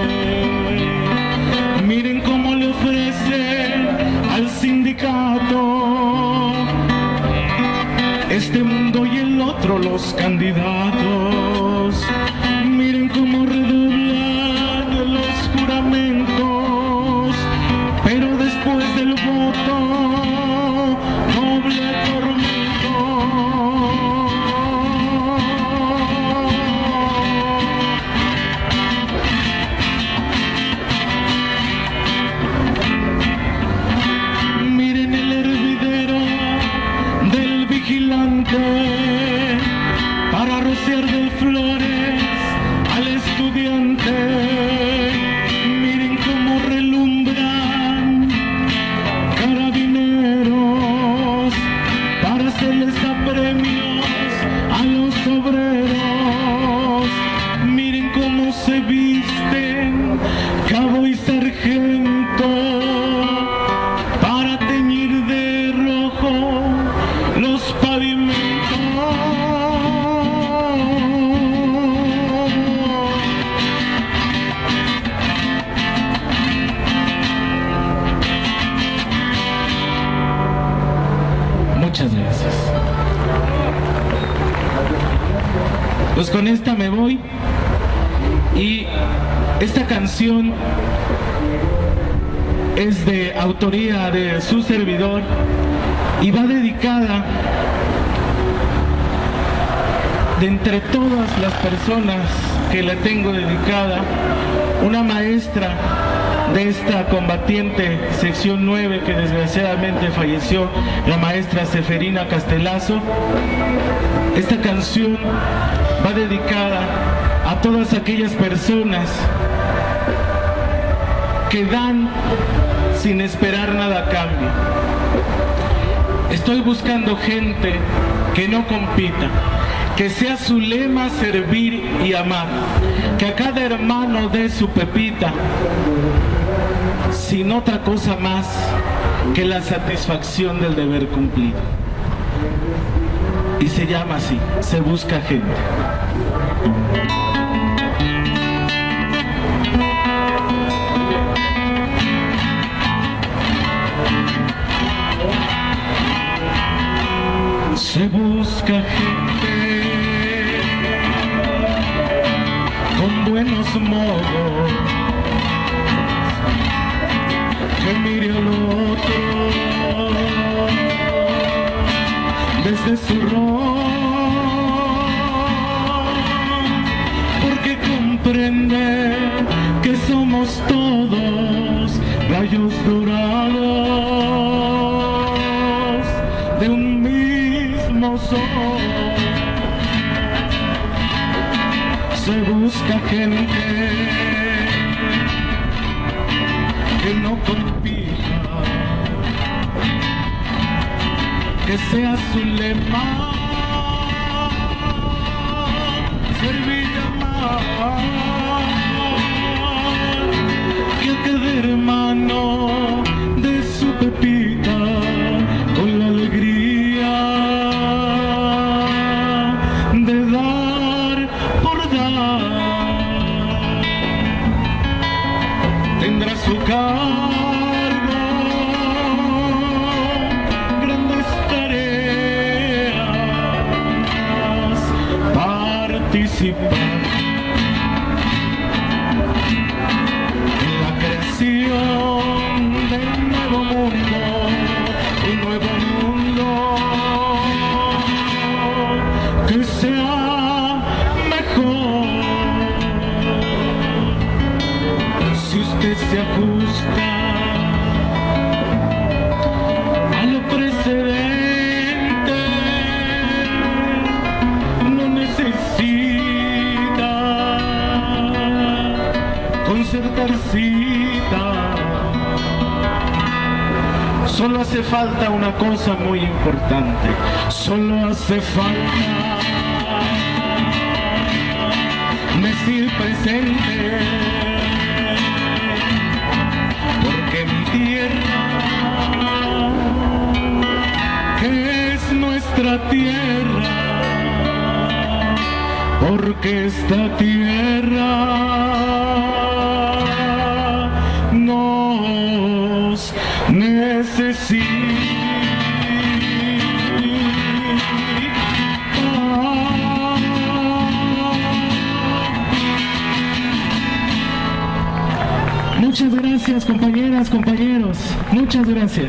Miren cómo le ofrecen al sindicato este mundo y el otro los candidatos. Miren cómo redoblan los juramentos, pero después del voto doble tormento. Para rociar de flores al estudiante. Miren cómo relumbran carabineros para hacerles a premios a los obreros. Miren cómo se visten cabo y sargento para teñir de rojo los pavimentos. Muchas gracias. Pues con esta me voy, y esta canción es de autoría de su servidor y va dedicada, de entre todas las personas que le tengo dedicada, una maestra de esta combatiente sección 9 que desgraciadamente falleció, la maestra Seferina Castelazo. Esta canción va dedicada a todas aquellas personas que dan sin esperar nada a cambio. Estoy buscando gente que no compita, que sea su lema servir y amar, que a cada hermano dé su pepita, sin otra cosa más que la satisfacción del deber cumplido. Y se llama así, se busca gente. Se busca gente con buenos modos, que mire al otro desde su rol, porque comprende que somos todos rayos dorados de un mismo sol. Se busca gente que no compita, que sea su lema servir y amar, que a cada hermano de su pepita con la alegría de dar por dar. Tendrá su cargo grandes tareas, participar en la creación de un nuevo mundo, que sea mejor. Si usted se ajusta a lo precedente, no necesita concertar cita falta una cosa muy importante. Solo hace falta decir presente, porque mi tierra, que es nuestra tierra, porque esta tierra nos necesita. Muchas gracias, compañeras, compañeros. Muchas gracias.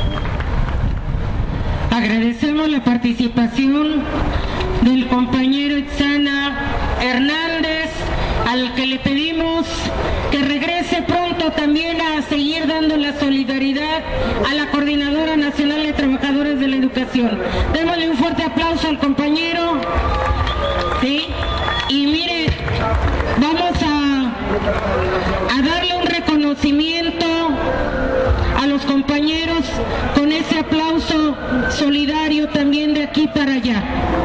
Agradecemos la participación del compañero Itzana Hernández, al que le pedimos que regrese pronto también a seguir dando la solidaridad a la Coordinadora Nacional de Trabajadores de la Educación. Démosle un fuerte aplauso al compañero. ¿Sí? Y mire, vamos a darle un reconocimiento a los compañeros con ese aplauso solidario también de aquí para allá.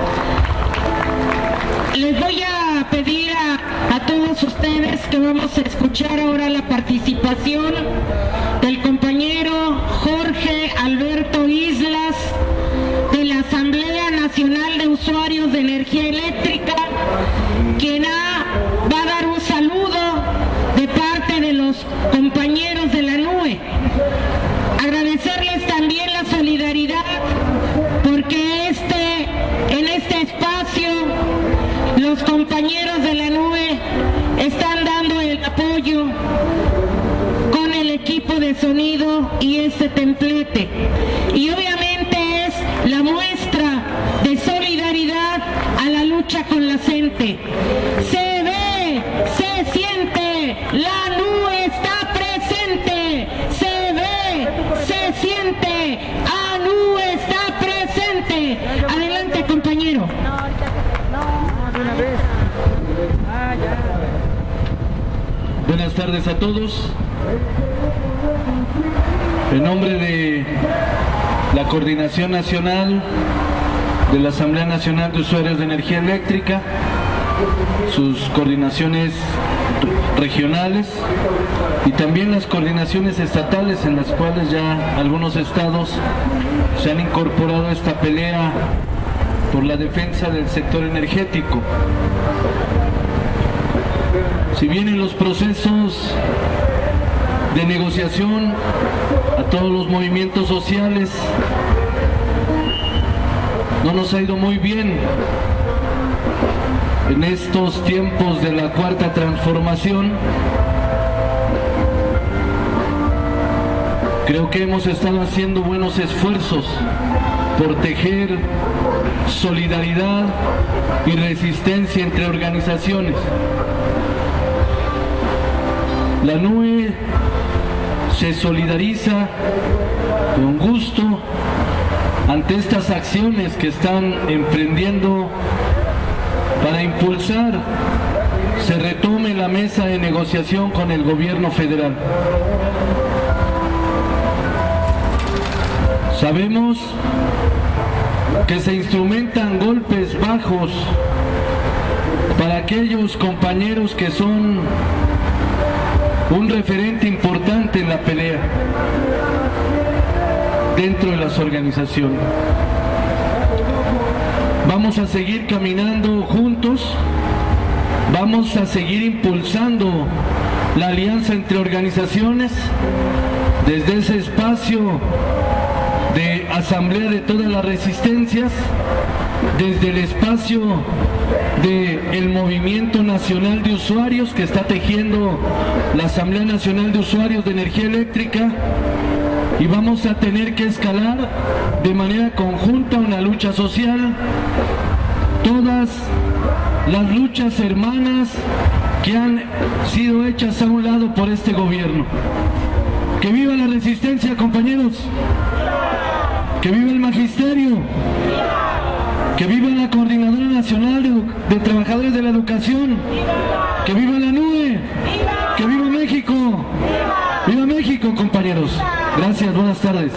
Les voy a pedir a todos ustedes que vamos a escuchar ahora la participación del compañero Jorge Alberto Islas de la Asamblea Nacional de Usuarios de Energía Eléctrica, quien va a dar un saludo de parte de los compañeros de la NUE. Agradecerles también la solidaridad porque en este espacio los compañeros de la NUE están dando el apoyo con el equipo de sonido y este templete. Y obviamente es la muestra de solidaridad a la lucha con la gente. Se ve, se siente, la NUE está presente. Se ve, se siente, ANUE está presente. Adelante, compañero. Buenas tardes a todos. En nombre de la Coordinación Nacional de la Asamblea Nacional de Usuarios de Energía Eléctrica, sus coordinaciones regionales y también las coordinaciones estatales, en las cuales ya algunos estados se han incorporado a esta pelea por la defensa del sector energético. Si bien en los procesos de negociación a todos los movimientos sociales no nos ha ido muy bien en estos tiempos de la cuarta transformación, creo que hemos estado haciendo buenos esfuerzos por tejer solidaridad y resistencia entre organizaciones. La NUE se solidariza con gusto ante estas acciones que están emprendiendo para impulsar se retome la mesa de negociación con el gobierno federal. Sabemos que se instrumentan golpes bajos para aquellos compañeros que son un referente importante en la pelea dentro de las organizaciones. Vamos a seguir caminando juntos, vamos a seguir impulsando la alianza entre organizaciones desde ese espacio de asamblea de todas las resistencias, desde el espacio del Movimiento Nacional de Usuarios que está tejiendo la Asamblea Nacional de Usuarios de Energía Eléctrica, y vamos a tener que escalar de manera conjunta una lucha social, todas las luchas hermanas que han sido hechas a un lado por este gobierno. ¡Que viva la resistencia, compañeros! ¡Que viva el magisterio! ¡Que viva la Coordinadora Nacional de Trabajadores de la Educación! ¡Que viva la NUE! ¡Que viva México! ¡Viva México! México, compañeros. Gracias, buenas tardes.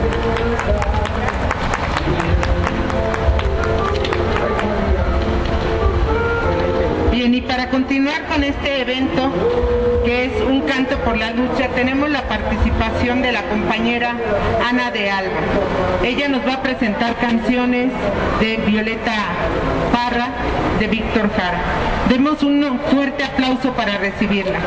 Bien, y para continuar con este evento, que es un canto por la lucha, tenemos la participación de la compañera Ana de Alba. Ella nos va a presentar canciones de Violeta Parra, de Víctor Jara. Demos un fuerte aplauso para recibirla.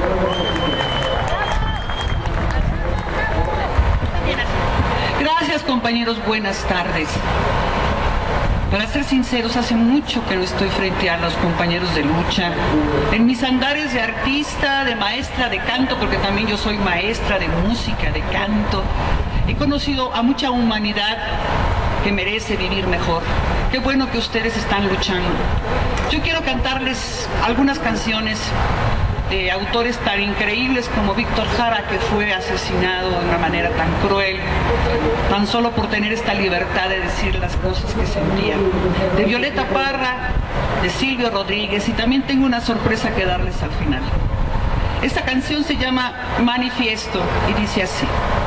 Gracias, compañeros, buenas tardes. Para ser sinceros, hace mucho que no estoy frente a los compañeros de lucha. En mis andares de artista, de maestra de canto, porque también yo soy maestra de música, de canto, he conocido a mucha humanidad que merece vivir mejor. Qué bueno que ustedes están luchando. Yo quiero cantarles algunas canciones de autores tan increíbles como Víctor Jara, que fue asesinado de una manera tan cruel, tan solo por tener esta libertad de decir las cosas que sentía. De Violeta Parra, de Silvio Rodríguez, y también tengo una sorpresa que darles al final. Esta canción se llama Manifiesto y dice así: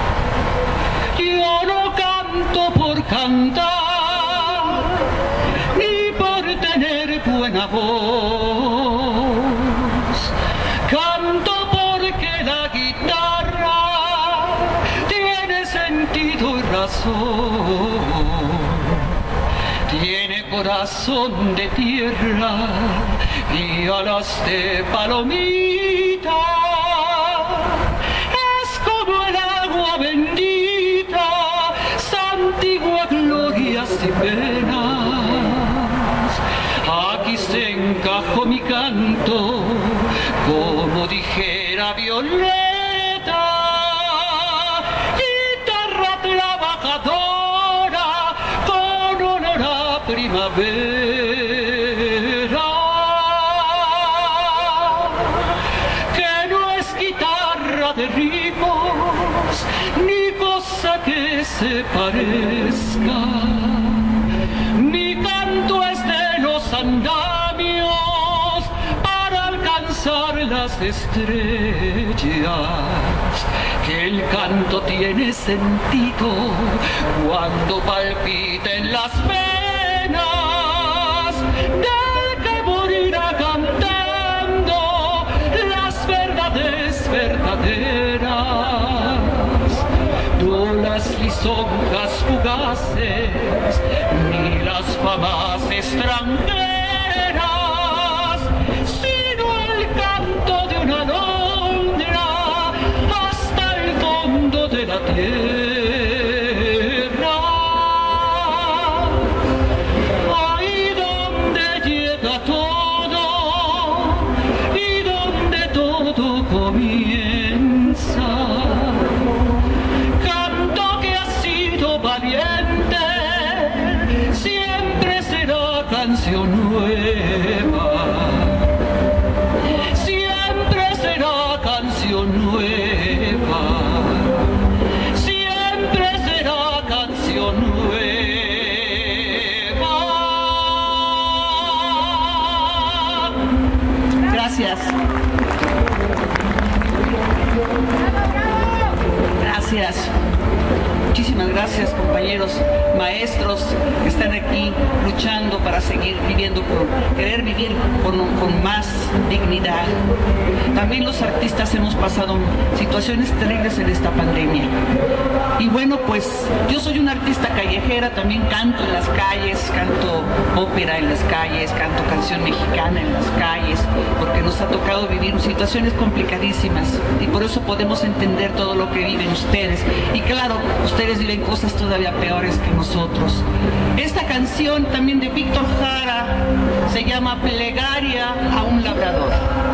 yo no canto por cantar, ni por tener buena voz. Canto porque la guitarra tiene sentido y razón, tiene corazón de tierra y alas de palomita. Es como el agua bendita, santigua glorias y penas. Aquí se encajó mi canto, como dijera Violeta, guitarra trabajadora con olor a primavera. Que no es guitarra de ricos, ni cosa que se parezca. Mi canto es de los andamios para alcanzar las estrellas, que el canto tiene sentido cuando palpiten las venas del que morirá cantando las verdades verdaderas, no las lisonjas fugaces ni las famas extranjeras, la tierra, ahí donde llega todo y donde todo comienza. Canto que ha sido valiente, siempre será canción nueva, siempre será canción nueva. Gracias. Gracias. Muchísimas gracias, compañeros maestros que están aquí luchando para seguir viviendo, querer vivir con más dignidad. También los artistas hemos pasado situaciones terribles en esta pandemia. Y bueno, pues yo soy una artista callejera, también canto en las calles, canto ópera en las calles, canto canción mexicana en las calles, porque nos ha tocado vivir situaciones complicadísimas y por eso podemos entender todo lo que viven ustedes. Y claro, ustedes viven cosas todavía peores que nosotros. Esta canción también de Víctor Jara se llama Plegaria a un labrador.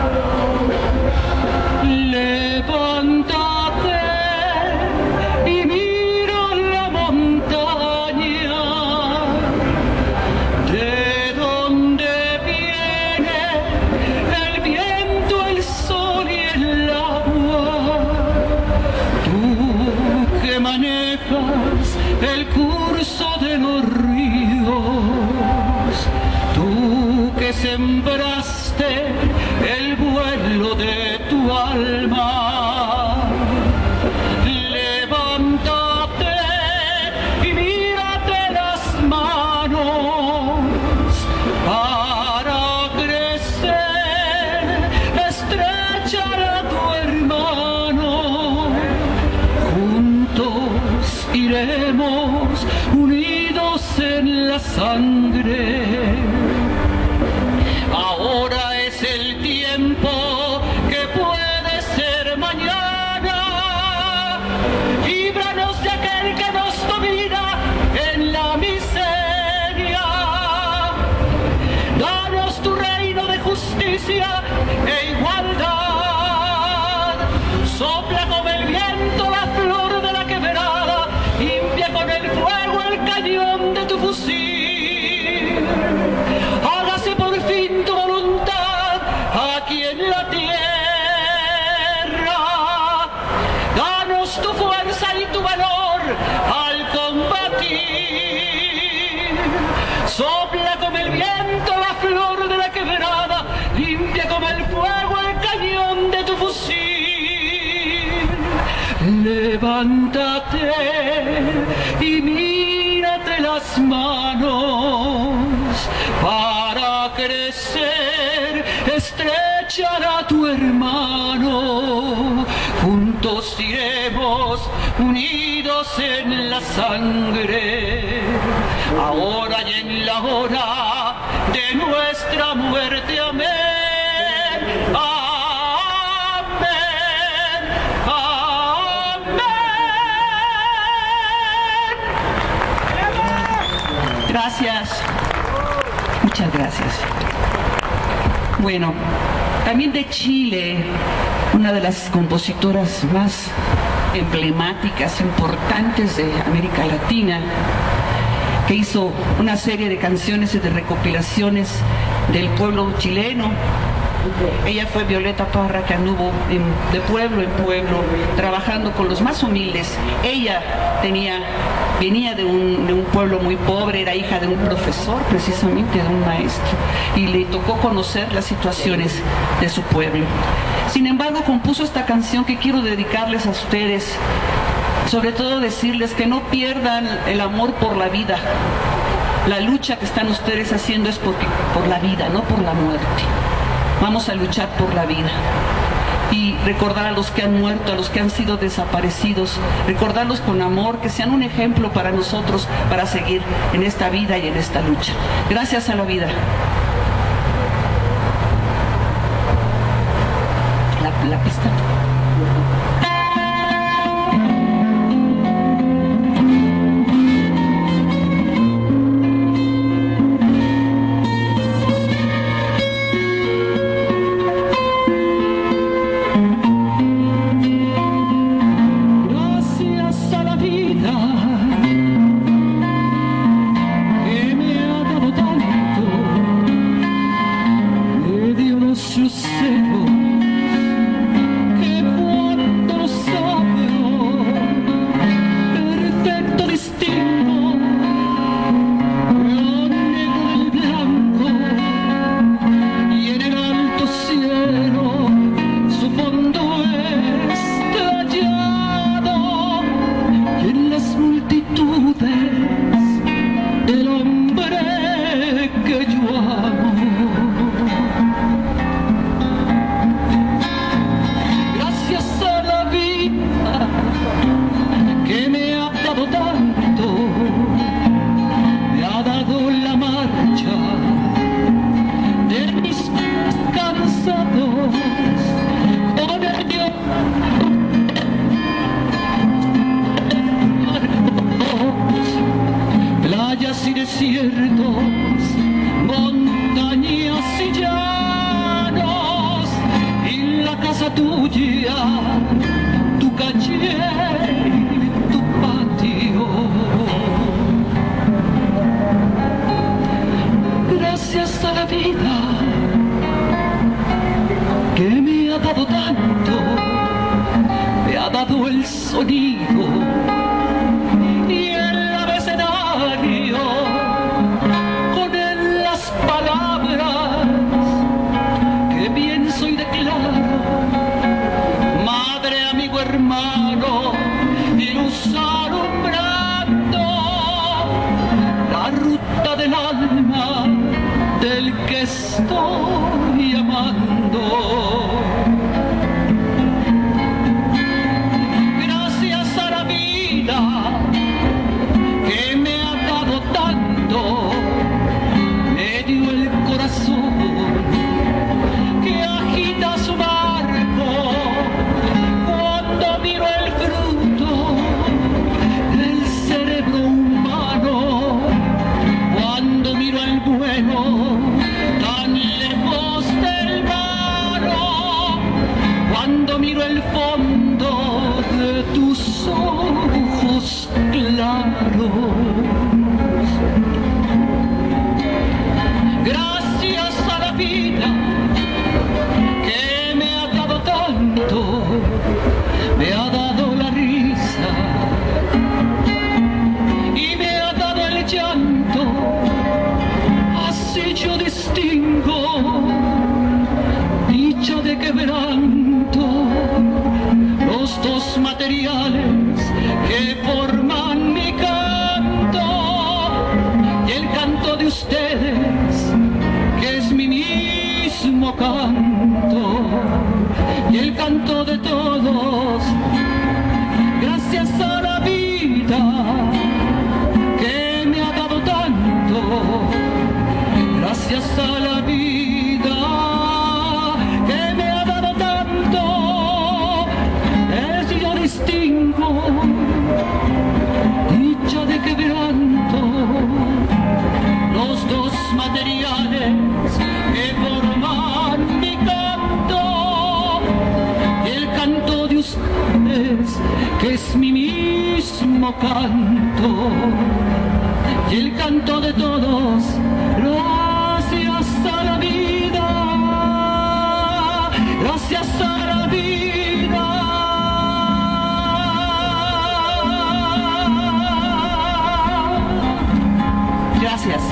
Levántate y mira la montaña, de donde viene el viento, el sol y el agua. Tú que manejas el curso de los ríos, tú que sembraste el vuelo de tu alma, en la sangre. Ahora es el tiempo que puede ser mañana. Líbranos de aquel que nos domina en la miseria. Danos tu reino de justicia e igualdad. Sopla como el viento la flor de la quebrada, limpia con el fuego el cañón de tu fusil. Hágase por fin tu voluntad aquí en la tierra. Danos tu fuerza y tu valor al combatir. Sopla como el viento la flor de la quebrada, limpia como el fuego el cañón de tu fusil. Levántate y mírate las manos para crecer, estrechar a tu hermano. Juntos iremos unidos en la sangre, ahora y en la hora de nuestra muerte. Amén. Gracias, muchas gracias. Bueno, también de Chile, una de las compositoras más emblemáticas, importantes de América Latina, que hizo una serie de canciones y de recopilaciones del pueblo chileno. Ella fue Violeta Parra, que anduvo de pueblo en pueblo trabajando con los más humildes. Ella venía de un pueblo muy pobre, era hija de un profesor, precisamente de un maestro, y le tocó conocer las situaciones de su pueblo. Sin embargo, compuso esta canción que quiero dedicarles a ustedes, sobre todo decirles que no pierdan el amor por la vida. La lucha que están ustedes haciendo es por la vida, no por la muerte. Vamos a luchar por la vida y recordar a los que han muerto, a los que han sido desaparecidos, recordarlos con amor, que sean un ejemplo para nosotros para seguir en esta vida y en esta lucha. Gracias a la vida. La pista. Gracias a la vida que me ha dado tanto. y el canto de ustedes, que es mi mismo canto, y el canto de todos, gracias a la vida que me ha dado tanto, gracias a la vida que me ha dado tanto, es yo distingo dicha de quebranto, los dos materiales que forman mi canto, y el canto de ustedes, que es mi mismo canto, y el canto de todos, gracias a la vida, gracias a la vida. Gracias.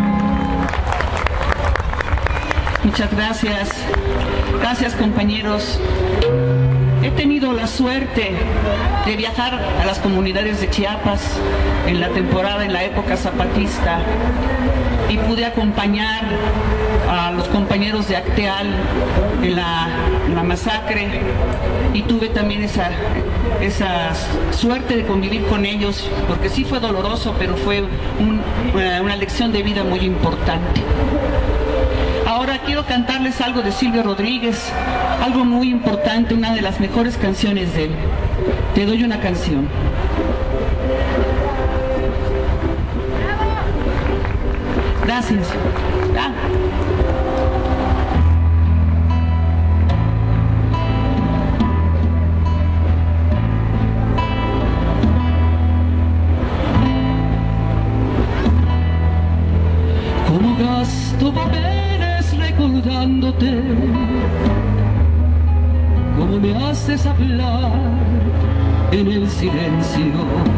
Muchas gracias. Gracias, compañeros. He tenido la suerte de viajar a las comunidades de Chiapas en la temporada, en la época zapatista, y pude acompañar a los compañeros de Acteal en la masacre, y tuve también esa suerte de convivir con ellos, porque sí fue doloroso, pero fue una lección de vida muy importante. Ahora quiero cantarles algo de Silvio Rodríguez, algo muy importante, una de las mejores canciones de él. Te doy una canción. Gracias. Como gasto papeles recordándote, como me haces hablar en el silencio,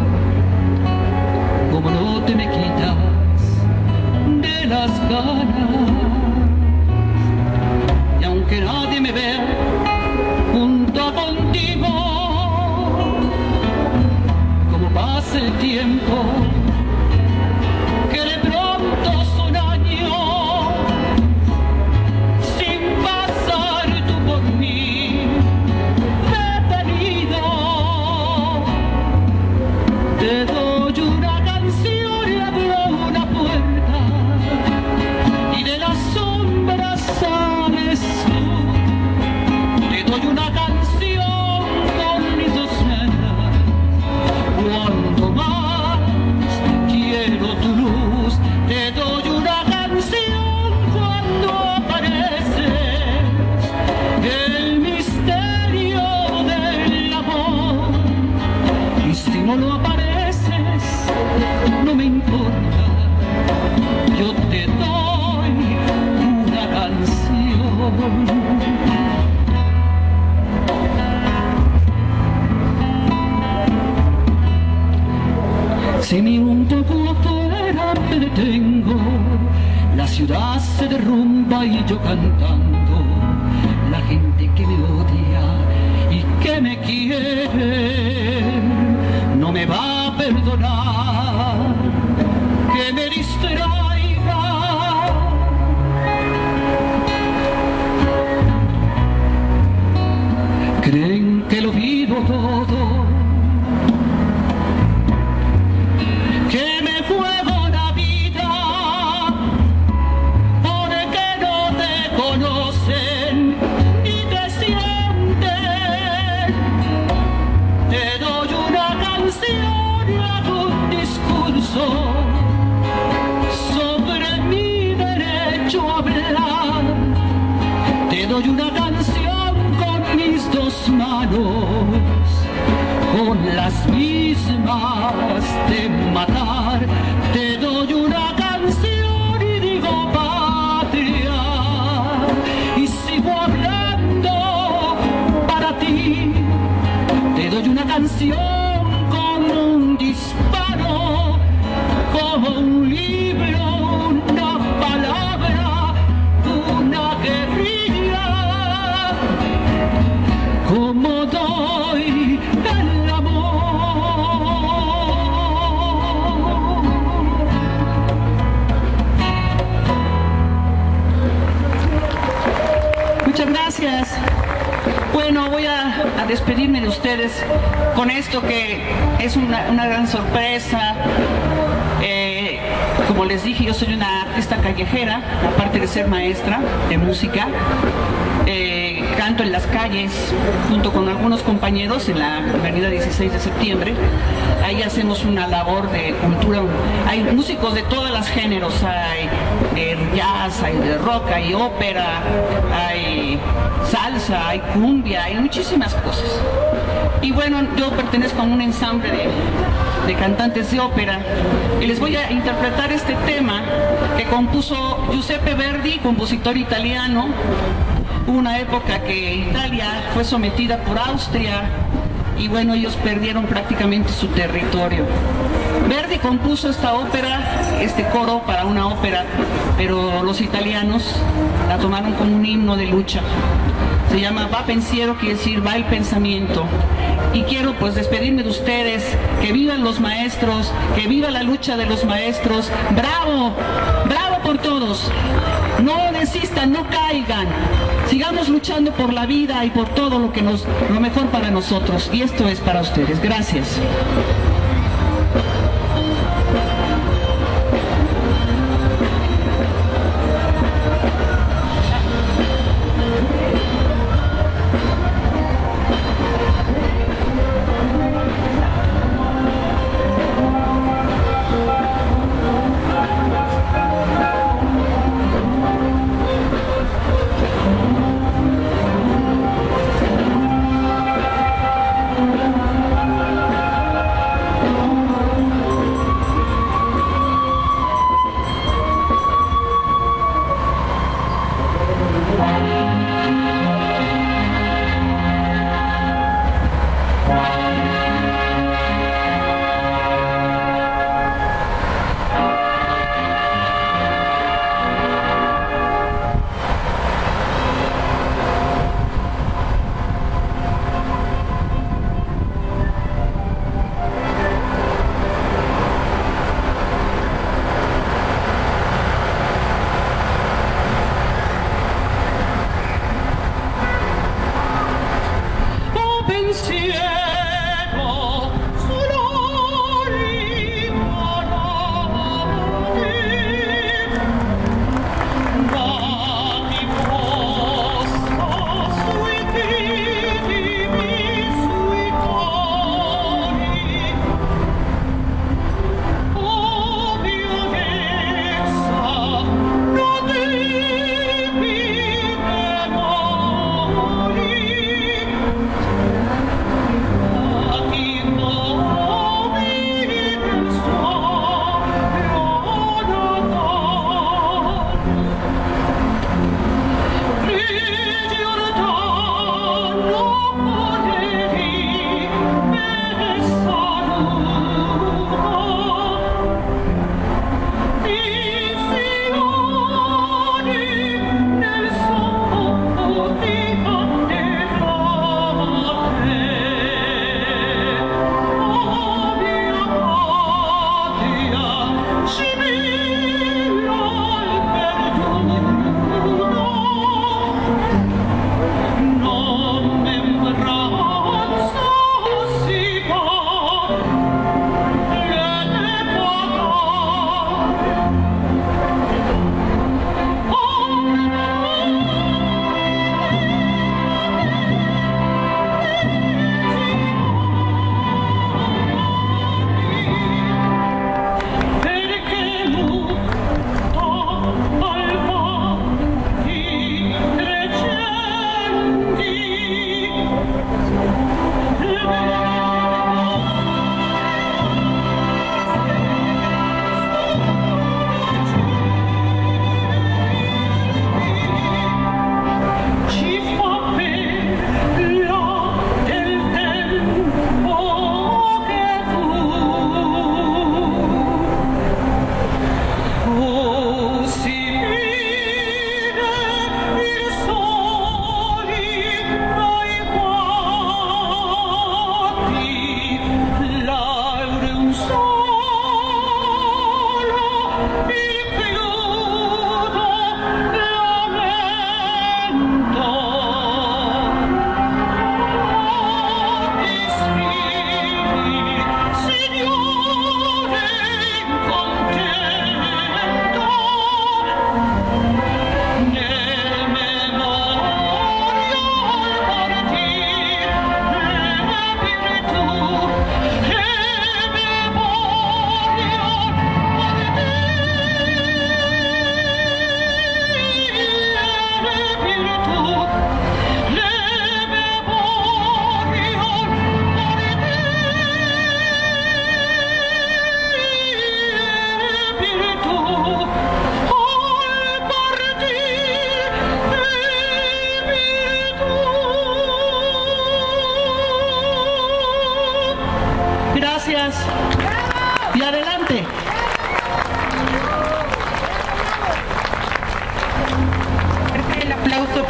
como no te me quitas de las ganas, y aunque nadie me vea junto contigo, como pasa el tiempo, que de pronto son años sin pasar tú por mí detenido, te doy una canción y abro una puerta, y de las sombras sales tú, te doy una canción con mis dos manos, cuanto más quiero tu luz, te doy una canción cuando apareces, el misterio del amor, y si no lo apareces, no me importa, yo te doy una canción. Si ni un poco afuera me detengo, la ciudad se derrumba y yo cantando, la gente que me odia y que me quiere no me va a perdonar que me distraiga. Creen que lo vivo todo, que me juego la vida, porque no te conocen ni te sienten. Te doy una canción y hago un discurso despedirme de ustedes con esto que es una gran sorpresa. Como les dije, yo soy una artista callejera, aparte de ser maestra de música. Canto en las calles junto con algunos compañeros en la avenida 16 de septiembre. Ahí hacemos una labor de cultura. Hay músicos de todos los géneros, hay de jazz, hay de rock, hay ópera, hay salsa, hay cumbia, hay muchísimas cosas. Y bueno, yo pertenezco a un ensamble de cantantes de ópera y les voy a interpretar este tema que compuso Giuseppe Verdi, compositor italiano. Hubo una época que Italia fue sometida por Austria y bueno, ellos perdieron prácticamente su territorio. Verdi compuso esta ópera, este coro para una ópera, pero los italianos la tomaron como un himno de lucha. Se llama Va Pensiero, quiere decir va el pensamiento. Y quiero pues despedirme de ustedes, que vivan los maestros, que viva la lucha de los maestros. ¡Bravo! ¡Bravo por todos! No desistan, no caigan. Sigamos luchando por la vida y por todo lo mejor para nosotros. Y esto es para ustedes. Gracias.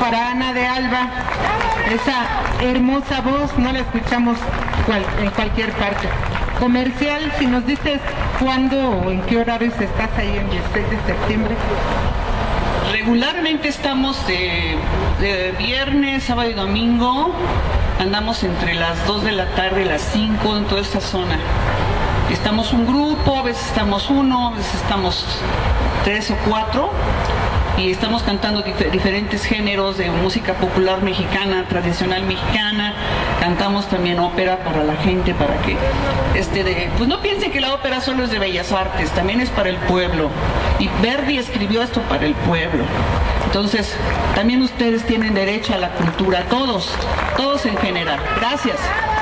para Ana de Alba, esa hermosa voz, no la escuchamos en cualquier parte. Comercial, si nos dices cuándo o en qué horarios estás ahí en 16 de septiembre. Regularmente estamos de viernes, sábado y domingo, andamos entre las 2 de la tarde y las 5 en toda esta zona. Estamos un grupo, a veces estamos uno, a veces estamos 3 o 4 y estamos cantando diferentes géneros de música popular mexicana, tradicional mexicana. Cantamos también ópera para la gente, para que pues no piensen que la ópera solo es de Bellas Artes, también es para el pueblo. Y Verdi escribió esto para el pueblo. Entonces, también ustedes tienen derecho a la cultura, todos en general. Gracias.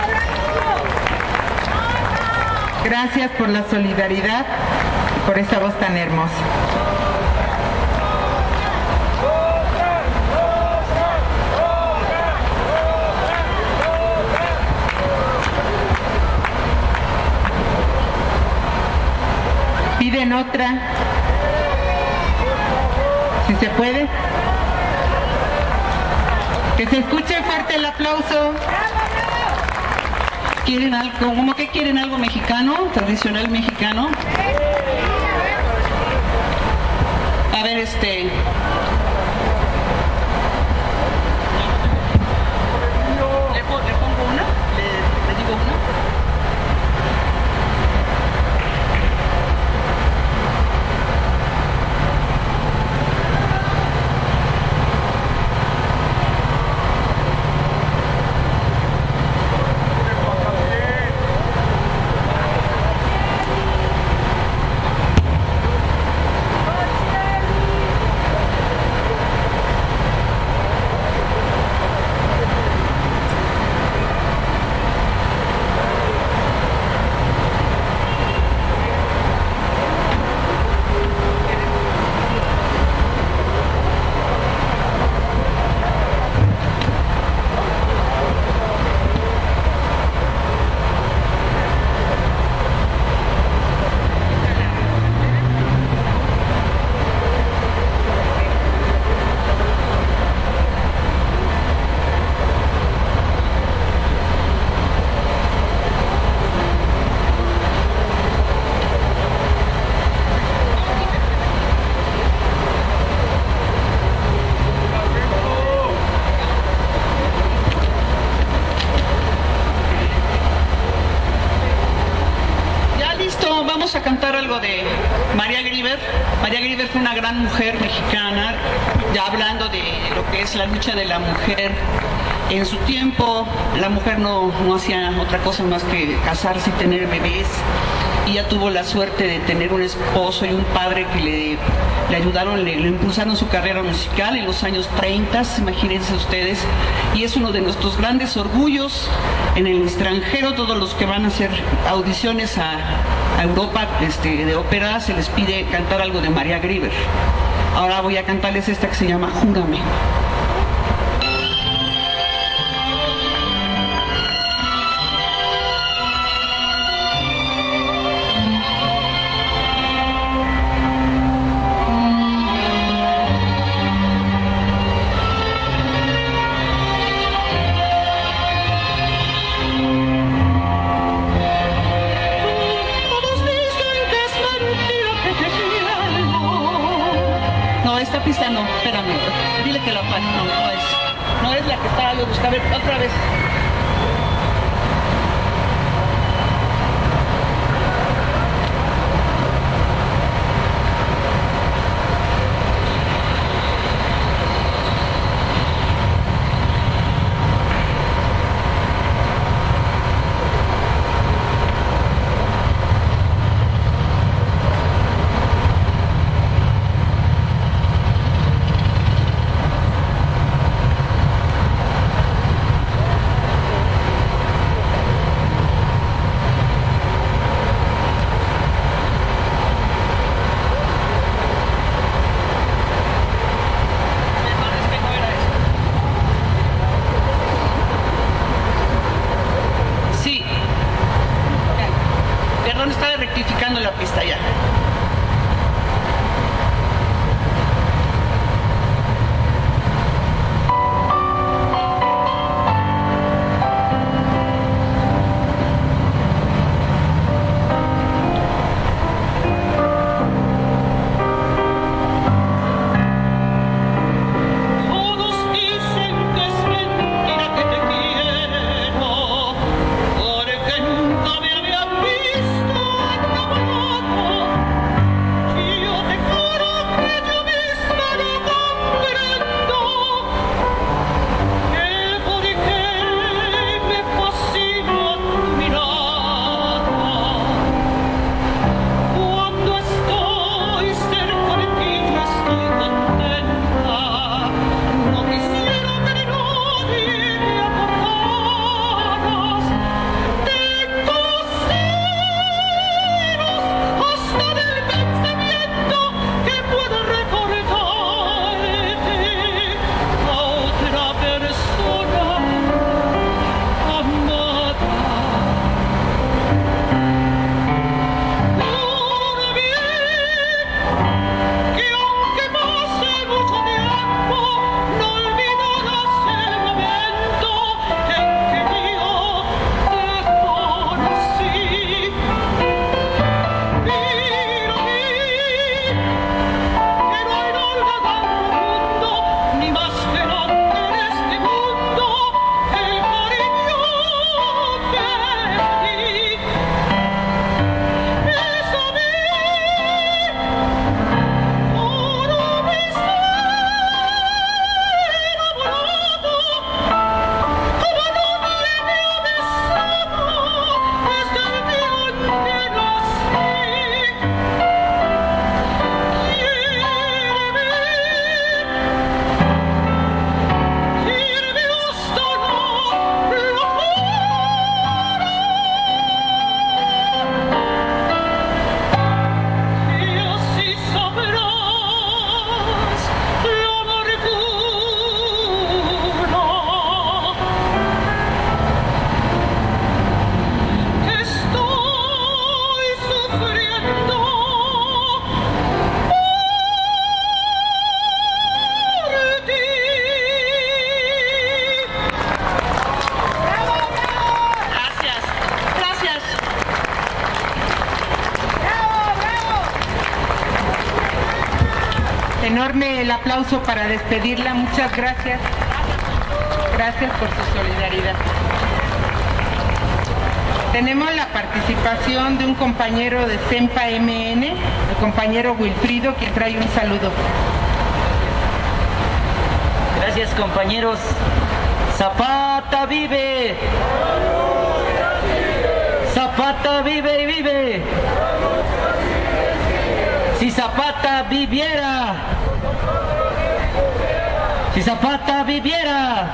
Gracias por la solidaridad y por esa voz tan hermosa. Piden otra, si se puede. Que se escuche fuerte el aplauso. ¿Quieren algo? ¿Cómo que quieren algo mexicano, tradicional mexicano? A ver, ¿Le pongo una? ¿Le digo una? A cantar algo de María Grieber. María Grieber fue una gran mujer mexicana, ya hablando de lo que es la lucha de la mujer. En su tiempo la mujer no hacía otra cosa más que casarse y tener bebés. Y ella tuvo la suerte de tener un esposo y un padre que le ayudaron, le impulsaron su carrera musical en los años 30, imagínense ustedes. Y es uno de nuestros grandes orgullos en el extranjero. Todos los que van a hacer audiciones a Europa de ópera, se les pide cantar algo de María Grieber. Ahora voy a cantarles esta que se llama Júrame. Esta pista no, espérame, dile que la apague, no es la que estaba yo buscando, a ver, otra vez. Enorme el aplauso para despedirla. Muchas gracias. Gracias por su solidaridad. Tenemos la participación de un compañero de CEMPA MN, el compañero Wilfrido, que trae un saludo. Gracias, compañeros. Zapata vive. Zapata vive y vive. Si Zapata viviera. Si Zapata viviera.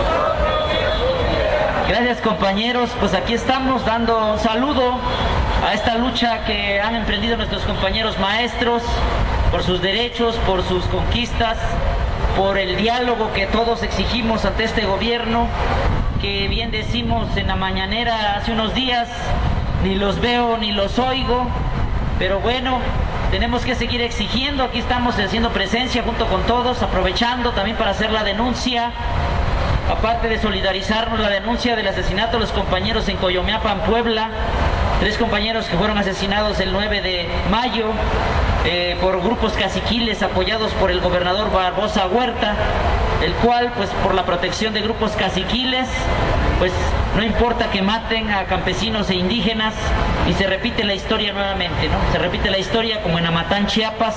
Gracias, compañeros, pues aquí estamos dando un saludo a esta lucha que han emprendido nuestros compañeros maestros por sus derechos, por sus conquistas, por el diálogo que todos exigimos ante este gobierno, que bien decimos en la mañanera hace unos días, ni los veo ni los oigo, pero bueno, tenemos que seguir exigiendo. Aquí estamos haciendo presencia junto con todos, aprovechando también para hacer la denuncia. Aparte de solidarizarnos, la denuncia del asesinato de los compañeros en Coyomeapan, Puebla, 3 compañeros que fueron asesinados el 9 de mayo por grupos caciquiles apoyados por el gobernador Barbosa Huerta, el cual, pues por la protección de grupos caciquiles, pues no importa que maten a campesinos e indígenas, y se repite la historia nuevamente, ¿no? Se repite la historia como en Amatán, Chiapas,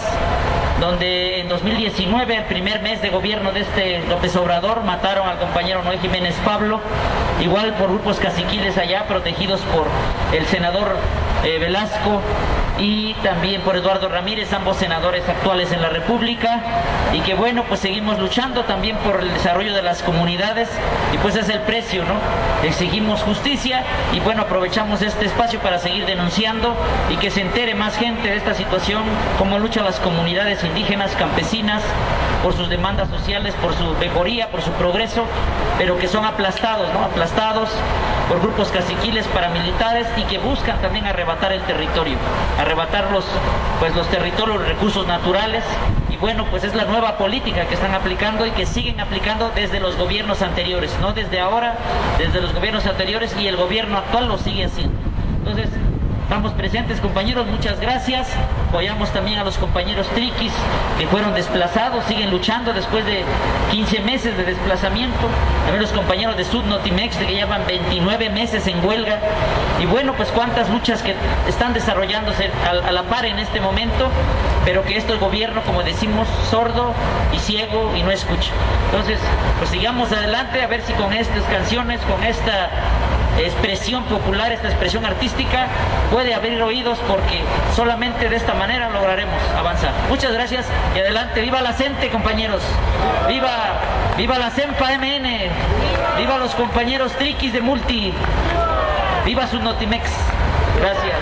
donde en 2019, el primer mes de gobierno de este López Obrador, mataron al compañero Noé Jiménez Pablo, igual por grupos caciquiles allá, protegidos por el senador Velasco y también por Eduardo Ramírez, ambos senadores actuales en la República, y que bueno, pues seguimos luchando también por el desarrollo de las comunidades, y pues es el precio, ¿no? Exigimos justicia, y bueno, aprovechamos este espacio para seguir denunciando y que se entere más gente de esta situación, cómo luchan las comunidades indígenas, campesinas, por sus demandas sociales, por su mejoría, por su progreso, pero que son aplastados, ¿no? Aplastados por grupos caciquiles, paramilitares, y que buscan también arrebatar el territorio, arrebatar los territorios, los recursos naturales. Y bueno, pues es la nueva política que están aplicando y que siguen aplicando desde los gobiernos anteriores, no desde ahora, desde los gobiernos anteriores, y el gobierno actual lo sigue haciendo. Entonces, estamos presentes, compañeros, muchas gracias. Apoyamos también a los compañeros triquis que fueron desplazados, siguen luchando después de 15 meses de desplazamiento. También los compañeros de Sudnotimex, que llevan 29 meses en huelga. Y bueno, pues cuántas luchas que están desarrollándose a la par en este momento, pero que este gobierno, como decimos, sordo y ciego y no escucha. Entonces, pues sigamos adelante, a ver si con estas canciones, con esta expresión popular, esta expresión artística, puede abrir oídos, porque solamente de esta manera lograremos avanzar. Muchas gracias y adelante. ¡Viva la CENTE, compañeros! ¡Viva la CEMPA MN! ¡Viva los compañeros triquis de Multi! ¡Viva Sudnotimex! Gracias.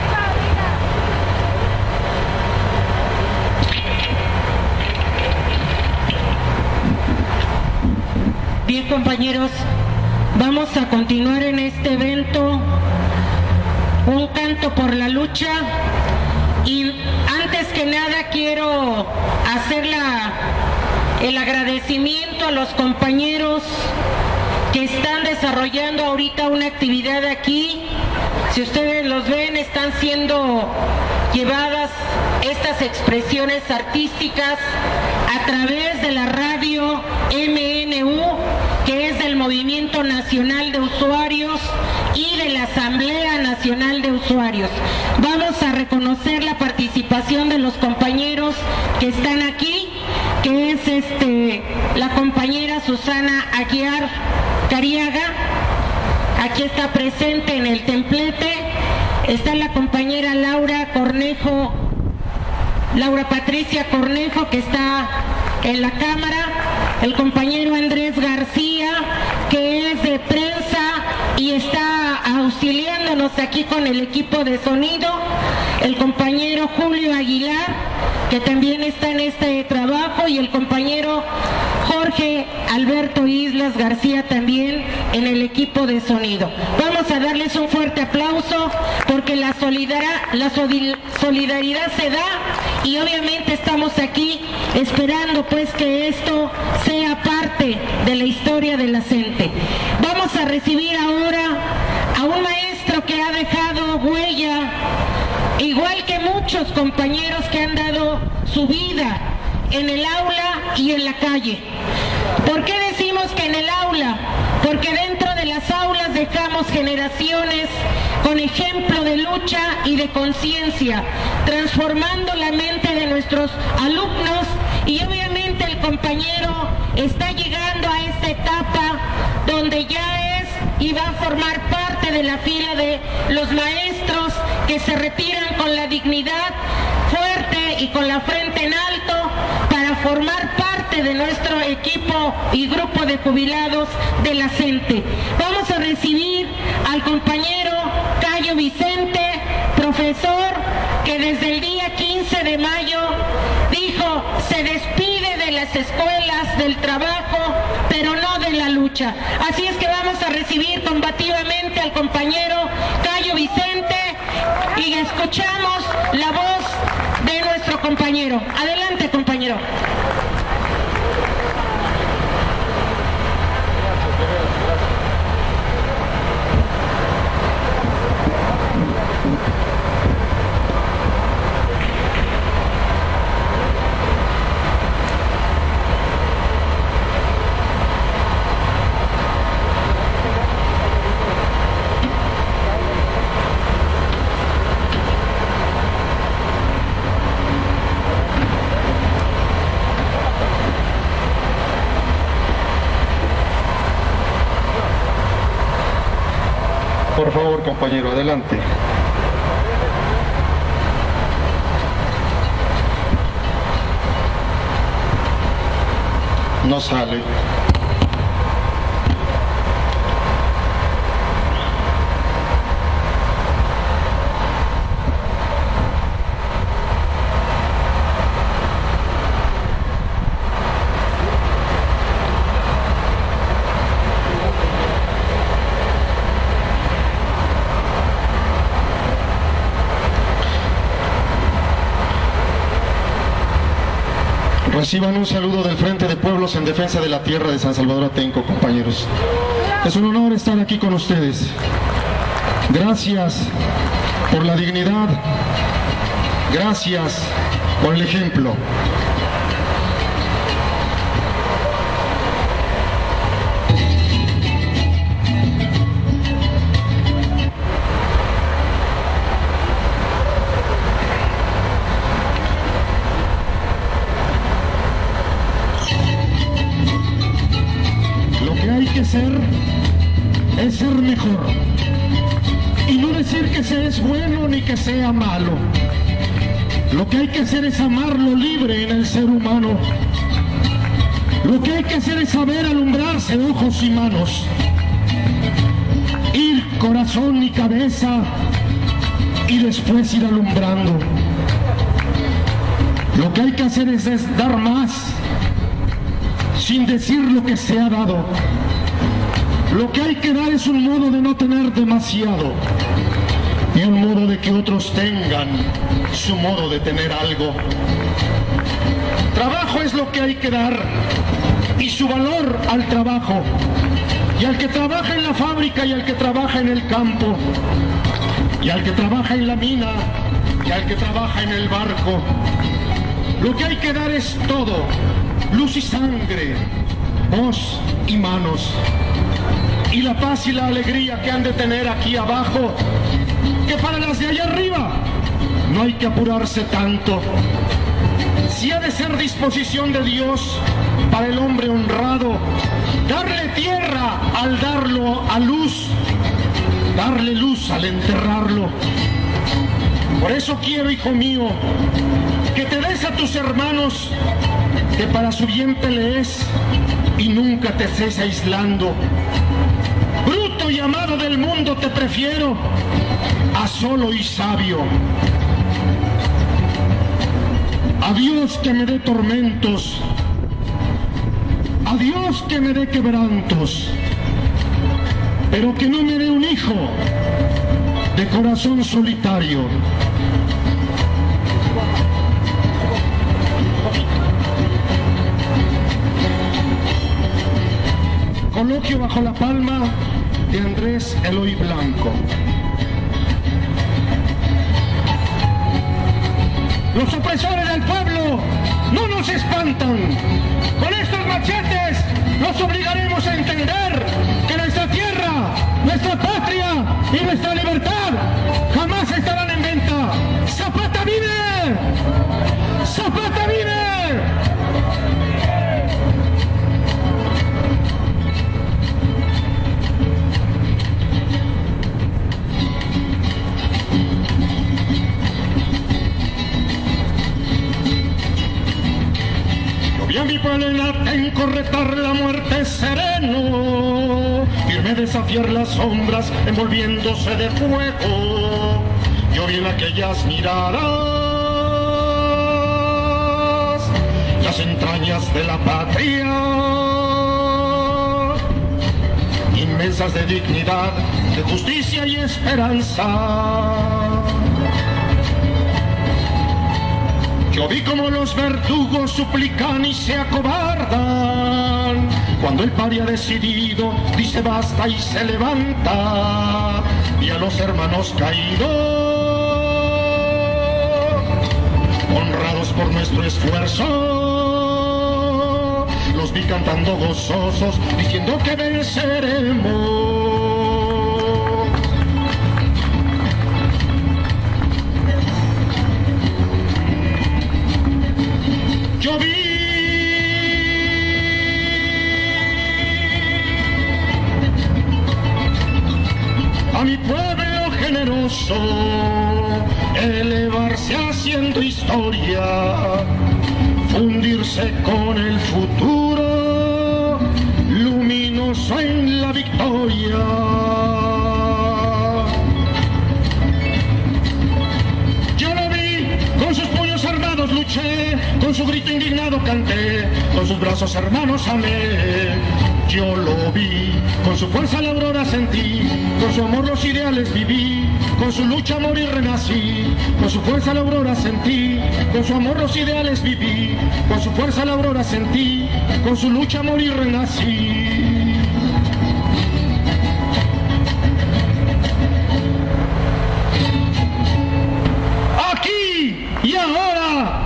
Bien, compañeros, vamos a continuar en este evento, un canto por la lucha, y antes que nada quiero hacer el agradecimiento a los compañeros que están desarrollando ahorita una actividad aquí. Si ustedes los ven, están siendo llevadas estas expresiones artísticas a través de la radio MNU, que es del Movimiento Nacional de Usuarios y de la Asamblea Nacional de Usuarios. Vamos a reconocer la participación de los compañeros que están aquí, que es la compañera Susana Aguiar Cariaga, aquí está presente en el templete. Está la compañera Laura Patricia Cornejo, que está en la cámara, el compañero Andrés García, que es de prensa y está auxiliándonos aquí con el equipo de sonido, el compañero Julio Aguilar, que también está en este trabajo, y el compañero Jorge Alberto Islas García también en el equipo de sonido. Vamos a darles un fuerte aplauso, porque la solidaridad se da, y obviamente estamos aquí esperando pues que esto sea parte de la historia de la CENTE. Vamos a recibir ahora a un maestro que ha dejado huella, igual que muchos compañeros que han dado su vida en el aula y en la calle. ¿Por qué decimos que en el aula? Porque dentro de las aulas dejamos generaciones con ejemplo de lucha y de conciencia, transformando la mente de nuestros alumnos, y obviamente el compañero está llegando a esta etapa donde ya es y va a formar parte de la fila de los maestros que se retiran con la dignidad fuerte y con la frente en alto para formar parte de nuestro equipo y grupo de jubilados de la CENTE. Vamos a recibir al compañero Cayo Vicente, profesor que desde el día 15 de mayo dijo se despide de las escuelas, del trabajo, pero no de la lucha. Así es que vamos a recibir combativamente al compañero Cayo Vicente y escuchamos la voz de nuestro compañero. Adelante, compañero. Por favor, compañero, adelante. No sale. Reciban un saludo del Frente de Pueblos en Defensa de la Tierra de San Salvador Atenco, compañeros. Es un honor estar aquí con ustedes. Gracias por la dignidad, gracias por el ejemplo. Es ser mejor y no decir que se es bueno ni que sea malo. Lo que hay que hacer es amar lo libre en el ser humano. Lo que hay que hacer es saber alumbrarse ojos y manos, ir corazón y cabeza y después ir alumbrando. Lo que hay que hacer es dar más sin decir lo que se ha dado. Lo que hay que dar es un modo de no tener demasiado y un modo de que otros tengan su modo de tener algo. Trabajo es lo que hay que dar y su valor al trabajo, y al que trabaja en la fábrica y al que trabaja en el campo, y al que trabaja en la mina y al que trabaja en el barco. Lo que hay que dar es todo, luz y sangre, voz y manos, y la paz y la alegría que han de tener aquí abajo, que para las de allá arriba no hay que apurarse tanto. Si ha de ser disposición de Dios para el hombre honrado, darle tierra al darlo a luz, darle luz al enterrarlo. Por eso quiero, hijo mío, que te des a tus hermanos, que para su bien pelees y nunca te estés aislando. Bruto y amado del mundo te prefiero a solo y sabio. A Dios que me dé tormentos, a Dios que me dé quebrantos, pero que no me dé un hijo de corazón solitario. Coloquio bajo la palma de Andrés Eloy Blanco. Los opresores del pueblo no nos espantan. cantan. Con estos machetes los obligaremos a entender que nuestra tierra, nuestra patria y nuestra libertad jamás estarán en venta. ¡Zapata vive! ¡Zapata vive! Y a mi pueblo en Atenco retar la muerte sereno, firme desafiar las sombras envolviéndose de fuego. Yo vi en aquellas miradas las entrañas de la patria, inmensas de dignidad, de justicia y esperanza. Yo vi como los verdugos suplican y se acobardan, cuando el paria decidido dice basta y se levanta, y a los hermanos caídos, honrados por nuestro esfuerzo, los vi cantando gozosos, diciendo que venceremos. Yo vi a mi pueblo generoso elevarse haciendo historia, fundirse con el futuro luminoso en la victoria. Luché, con su grito indignado canté, con sus brazos hermanos amé. Yo lo vi, con su fuerza la aurora sentí, con su amor los ideales viví, con su lucha morí renací, con su fuerza la aurora sentí, con su amor los ideales viví, con su fuerza la aurora sentí, con su lucha morí renací. Aquí y ahora.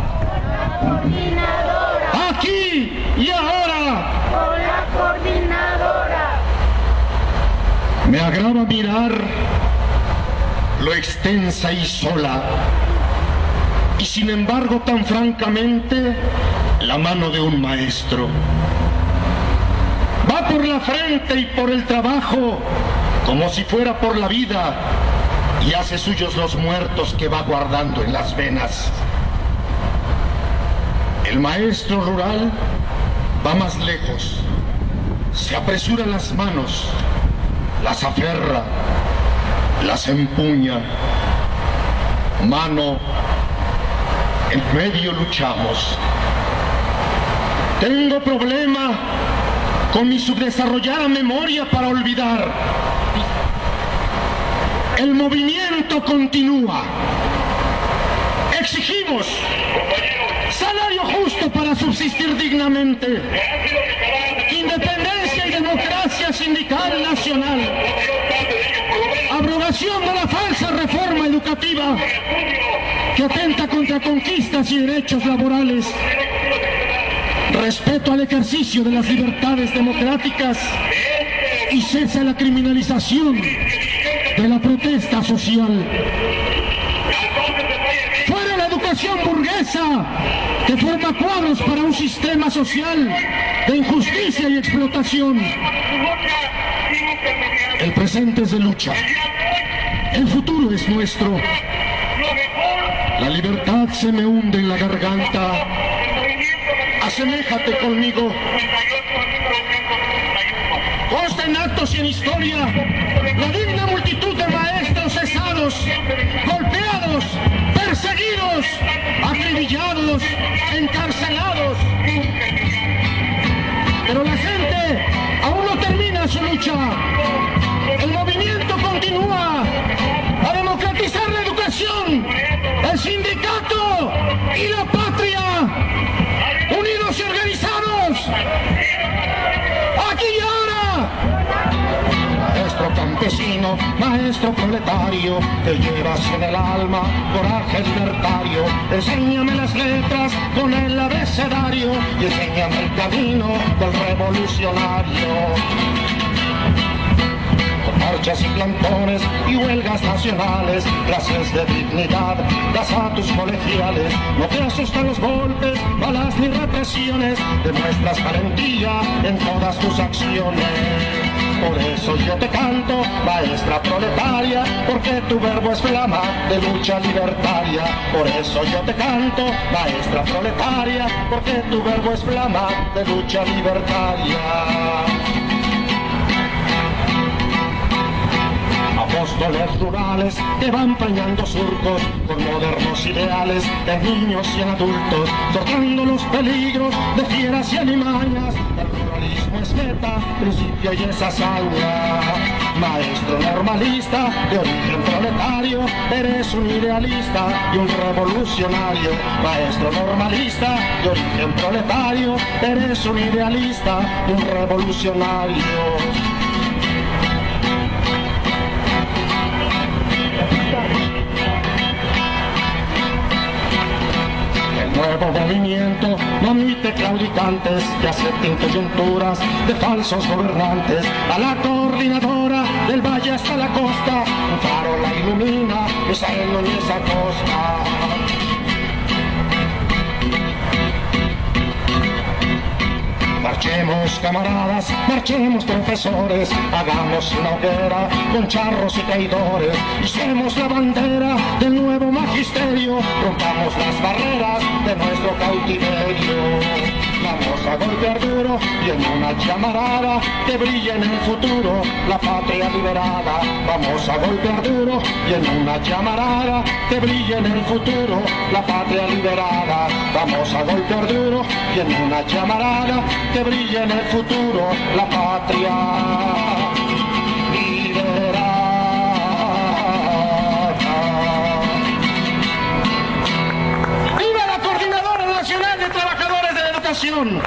Aquí y ahora. Con la coordinadora. Me agrada mirar lo extensa y sola, y sin embargo tan francamente, la mano de un maestro. Va por la frente y por el trabajo, como si fuera por la vida, y hace suyos los muertos que va guardando en las venas. El maestro rural va más lejos, se apresura las manos, las aferra, las empuña. Mano, en medio luchamos. Tengo problema con mi subdesarrollada memoria para olvidar. El movimiento continúa. Exigimos salario justo para subsistir dignamente, independencia y democracia sindical nacional, abrogación de la falsa reforma educativa que atenta contra conquistas y derechos laborales, respeto al ejercicio de las libertades democráticas y cese a la criminalización de la protesta social. Fuera la educación burguesa que forma cuadros para un sistema social de injusticia y explotación. El presente es de lucha, el futuro es nuestro. La libertad se me hunde en la garganta. Aseméjate conmigo. Consta en actos y en historia la digna multitud de maestros cesados, golpeados, perseguidos, acribillados, encarcelados. Pero la gente aún no termina su lucha. El movimiento continúa a democratizar la educación, el sindicato y la patria, unidos y organizados. Aquí y ahora. Maestro campesino, maestro proletario, te llevas en el alma coraje libertario. Enséñame las letras con el abecedario, y enseñan el camino del revolucionario. Con marchas y plantones y huelgas nacionales, clases de dignidad, das a tus colegiales. No te asustan los golpes, balas ni represiones, demuestras valentía en todas tus acciones. Por eso yo te canto, maestra proletaria, porque tu verbo es flama de lucha libertaria. Por eso yo te canto, maestra proletaria, porque tu verbo es flama de lucha libertaria. Apóstoles rurales que van preñando surcos con modernos ideales de niños y en adultos, sorteando los peligros de fieras y alimañas. El pluralismo es meta, principio y es hazaña. Maestro normalista de origen proletario, eres un idealista y un revolucionario. Maestro normalista de origen proletario, eres un idealista y un revolucionario. Nuevo movimiento no admite claudicantes que acepten coyunturas de falsos gobernantes. A la coordinadora del valle hasta la costa, un faro la ilumina, esa es Núñez Acosta. Marchemos camaradas, marchemos profesores, hagamos una hoguera con charros y traidores, hicemos la bandera del nuevo magisterio, rompamos las barreras de nuestro cautiverio. Vamos a golpear duro y en una llamarada que brille en el futuro la patria liberada. Vamos a golpear duro y en una llamarada que brille en el futuro la patria liberada. Vamos a golpear duro y en una llamarada que brille en el futuro la patria liberada. ¡Viva la Coordinadora Nacional de Trabajadores de la Educación!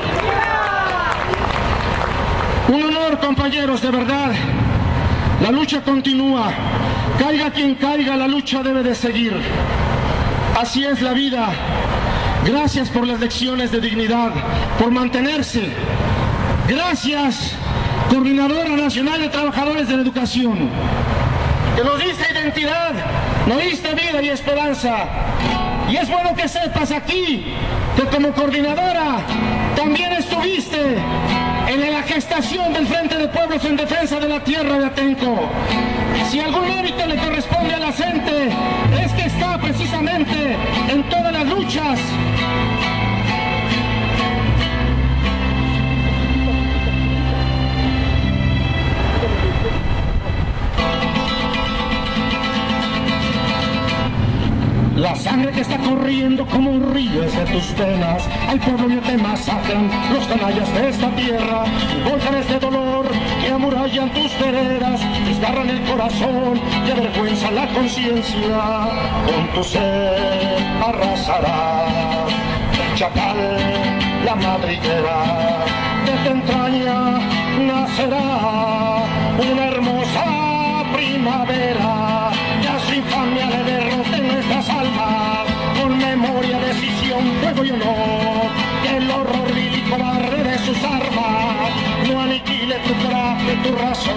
Un honor, compañeros, de verdad. La lucha continúa. Caiga quien caiga, la lucha debe de seguir. Así es la vida. Gracias por las lecciones de dignidad, por mantenerse. Gracias, Coordinadora Nacional de Trabajadores de la Educación, que nos diste identidad, nos diste vida y esperanza. Y es bueno que sepas aquí que como coordinadora también estuviste en la gestación del Frente de Pueblos en Defensa de la Tierra de Atenco. Si algún mérito le corresponde a la gente, es que está precisamente en todas las luchas. La sangre que está corriendo como un río es de tus venas. Al pueblo mío te masacran los canallas de esta tierra. Volcanes de dolor que amurallan tus veredas, desgarran el corazón y avergüenzan la conciencia. Con tu sed arrasará el chacal, la madriguera. De tu entraña nacerá una hermosa primavera. Ya su infamia le derrote nuestras almas, con memoria, decisión, fuego y honor, que el horror vil y cobarde de sus armas no aniquile tu coraje, tu razón.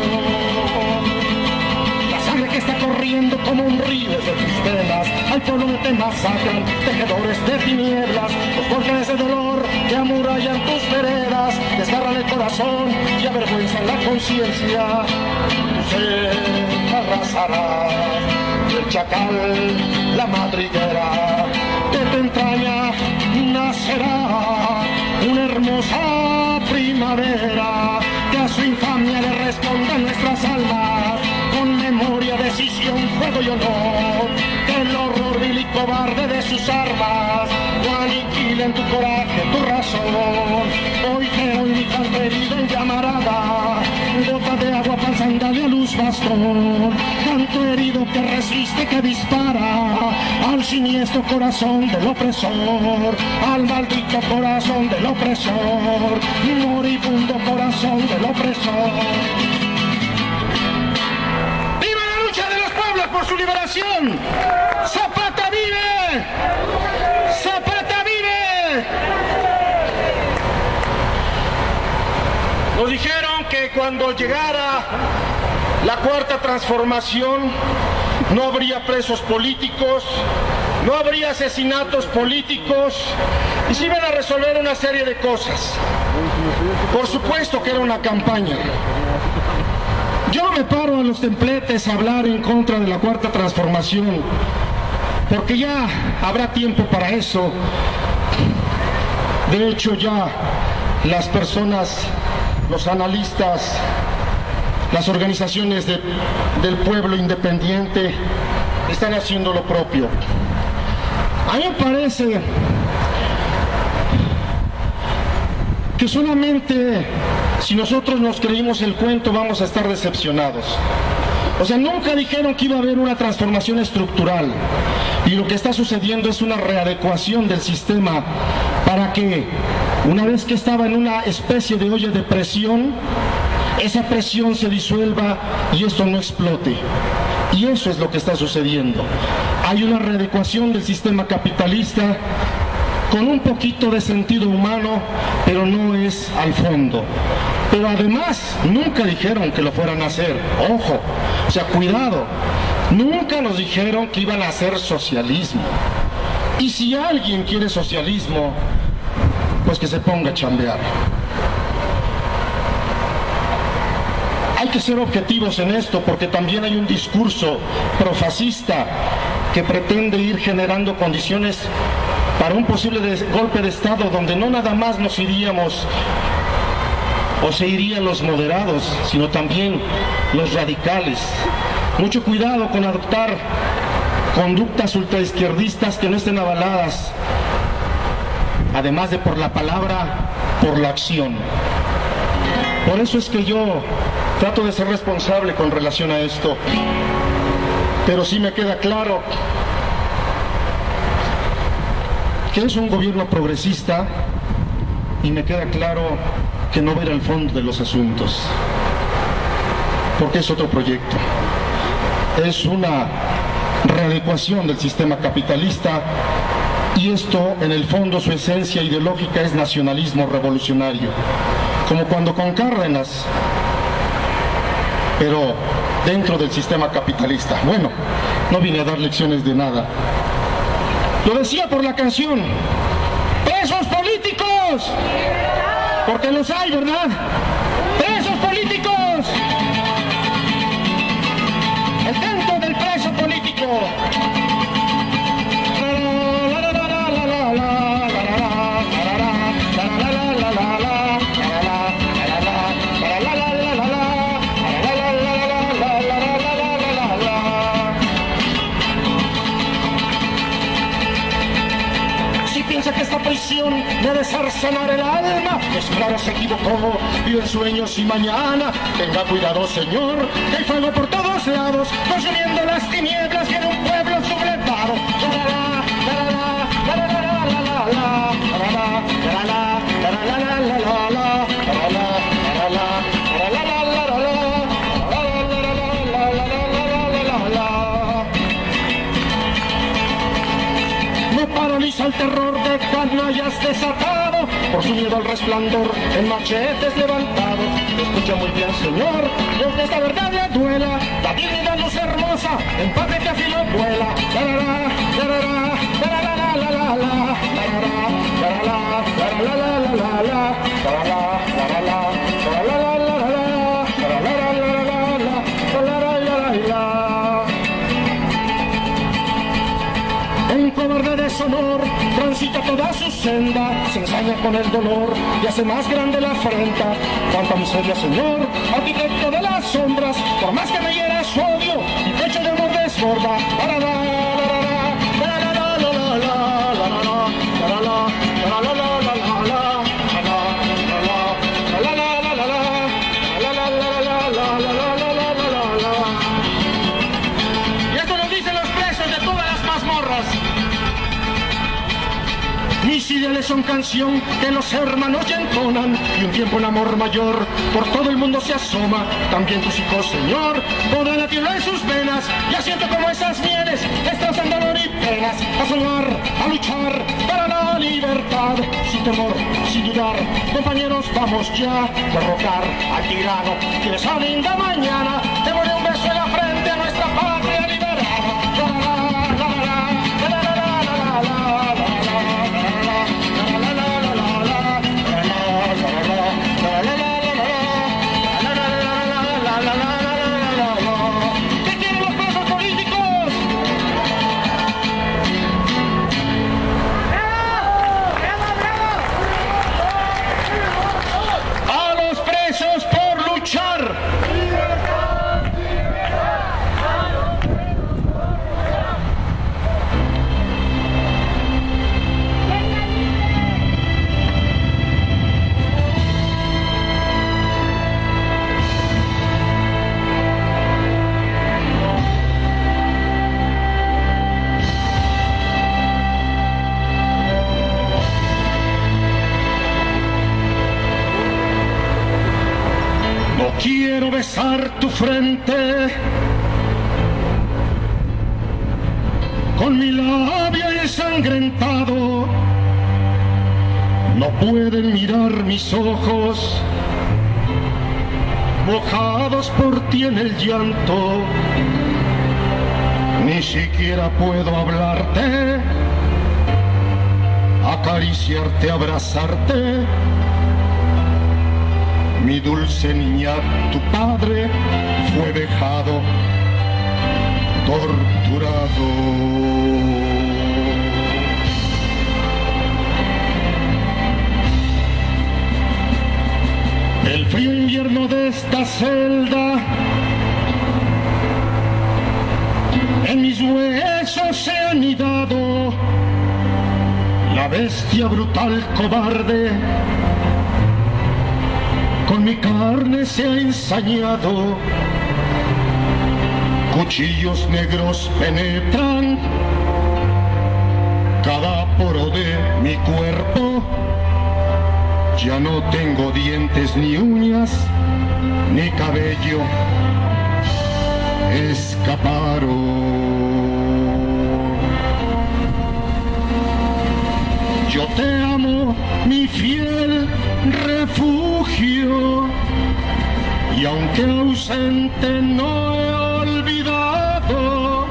La sangre que está corriendo como un río de tus venas, al pueblo no te masacran, tejedores de tinieblas, los volcanes de dolor que amurallan tus veredas, desgarran el corazón y avergüenzan la conciencia. Se arrasará el chacal, la madriguera. De tu entraña nacerá una hermosa primavera, que a su infamia le respondan nuestras almas, con memoria, decisión, fuego y honor, que el horror vil y cobarde de sus armas no aniquilen tu coraje, tu razón. Hoy única herido en llamarada, gota de agua pasando de luz bastón, canto herido que resiste, que dispara al siniestro corazón del opresor, al maldito corazón del opresor, moribundo corazón del opresor. ¡Viva la lucha de los pueblos por su liberación! ¡Zapata vive! ¡Zapata vive! Nos dijeron que cuando llegara la cuarta transformación no habría presos políticos, no habría asesinatos políticos y se iban a resolver una serie de cosas. Por supuesto que era una campaña. Yo me paro a los templetes a hablar en contra de la cuarta transformación, porque ya habrá tiempo para eso. De hecho, ya las personas, los analistas, las organizaciones del pueblo independiente están haciendo lo propio. A mí me parece que solamente si nosotros nos creímos el cuento vamos a estar decepcionados. O sea, nunca dijeron que iba a haber una transformación estructural y lo que está sucediendo es una readecuación del sistema para que, una vez que estaba en una especie de olla de presión, esa presión se disuelva y esto no explote. Y eso es lo que está sucediendo. Hay una readecuación del sistema capitalista con un poquito de sentido humano, pero no es al fondo. Pero además, nunca dijeron que lo fueran a hacer. Ojo, o sea, cuidado. Nunca nos dijeron que iban a hacer socialismo. Y si alguien quiere socialismo, pues que se ponga a chambear. Hay que ser objetivos en esto, porque también hay un discurso profascista que pretende ir generando condiciones para un posible golpe de Estado donde no nada más nos iríamos o se irían los moderados, sino también los radicales. Mucho cuidado con adoptar conductas ultraizquierdistas que no estén avaladas, además de por la palabra, por la acción. Por eso es que yo trato de ser responsable con relación a esto, pero sí me queda claro que es un gobierno progresista y me queda claro que no va a ir al fondo de los asuntos, porque es otro proyecto. Es una readecuación del sistema capitalista y esto, en el fondo, su esencia ideológica es nacionalismo revolucionario, como cuando con Cárdenas, pero dentro del sistema capitalista. Bueno, no vine a dar lecciones de nada. Lo decía por la canción, ¡presos políticos! Porque los hay, ¿verdad? ¡Presos políticos! El canto del preso político. Que esta prisión debe ser sanar el alma, pues claro se equivocó, vive en sueños y mañana. Tenga cuidado, señor, que hay fuego por todos lados, consumiendo las tinieblas y en un pueblo sublevado. No paraliza el terror de canallas desatado, por su miedo al resplandor en machetes levantados. Escucha muy bien, señor, y aunque esta verdad le duela, la dignidad luz hermosa, empate que afilo vuela. Un cobarde deshonor transita toda su senda, se ensaña con el dolor y hace más grande la afrenta. Cuánta miseria, señor, arquitecto de las sombras, por más que me hiera su odio, mi pecho de amor desborda. Y esto nos dicen los presos de todas las mazmorras. Mis ideales son canción que los hermanos ya entonan, y un tiempo el amor mayor por todo el mundo se asoma. También tus hijos, Señor, podrán la tierra en sus venas, ya siento como esas mieles destrozan dolor y penas. A soñar, a luchar para la libertad, sin temor, sin dudar, compañeros, vamos ya a derrocar al tirano que en esa linda mañana démosle un beso en la frente a nuestra patria liberada. Quiero besar tu frente con mi labio ensangrentado. No pueden mirar mis ojos mojados por ti en el llanto. Ni siquiera puedo hablarte, acariciarte, abrazarte. Mi dulce niña, tu padre fue dejado, torturado. El frío invierno de esta celda en mis huesos se ha anidado. La bestia brutal, cobarde, con mi carne se ha ensañado. Cuchillos negros penetran cada poro de mi cuerpo. Ya no tengo dientes ni uñas ni cabello. Escaparon. Yo te amo, mi fiel refugio, y aunque ausente no he olvidado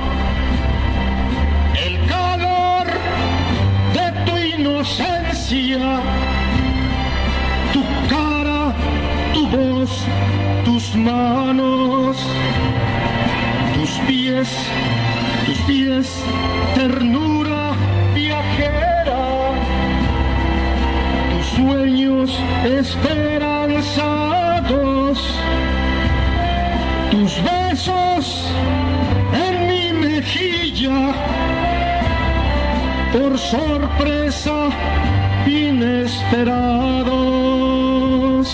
el calor de tu inocencia, tu cara, tu voz, tus manos, tus pies, ternura viajera, sueños esperanzados, tus besos en mi mejilla, por sorpresa inesperados.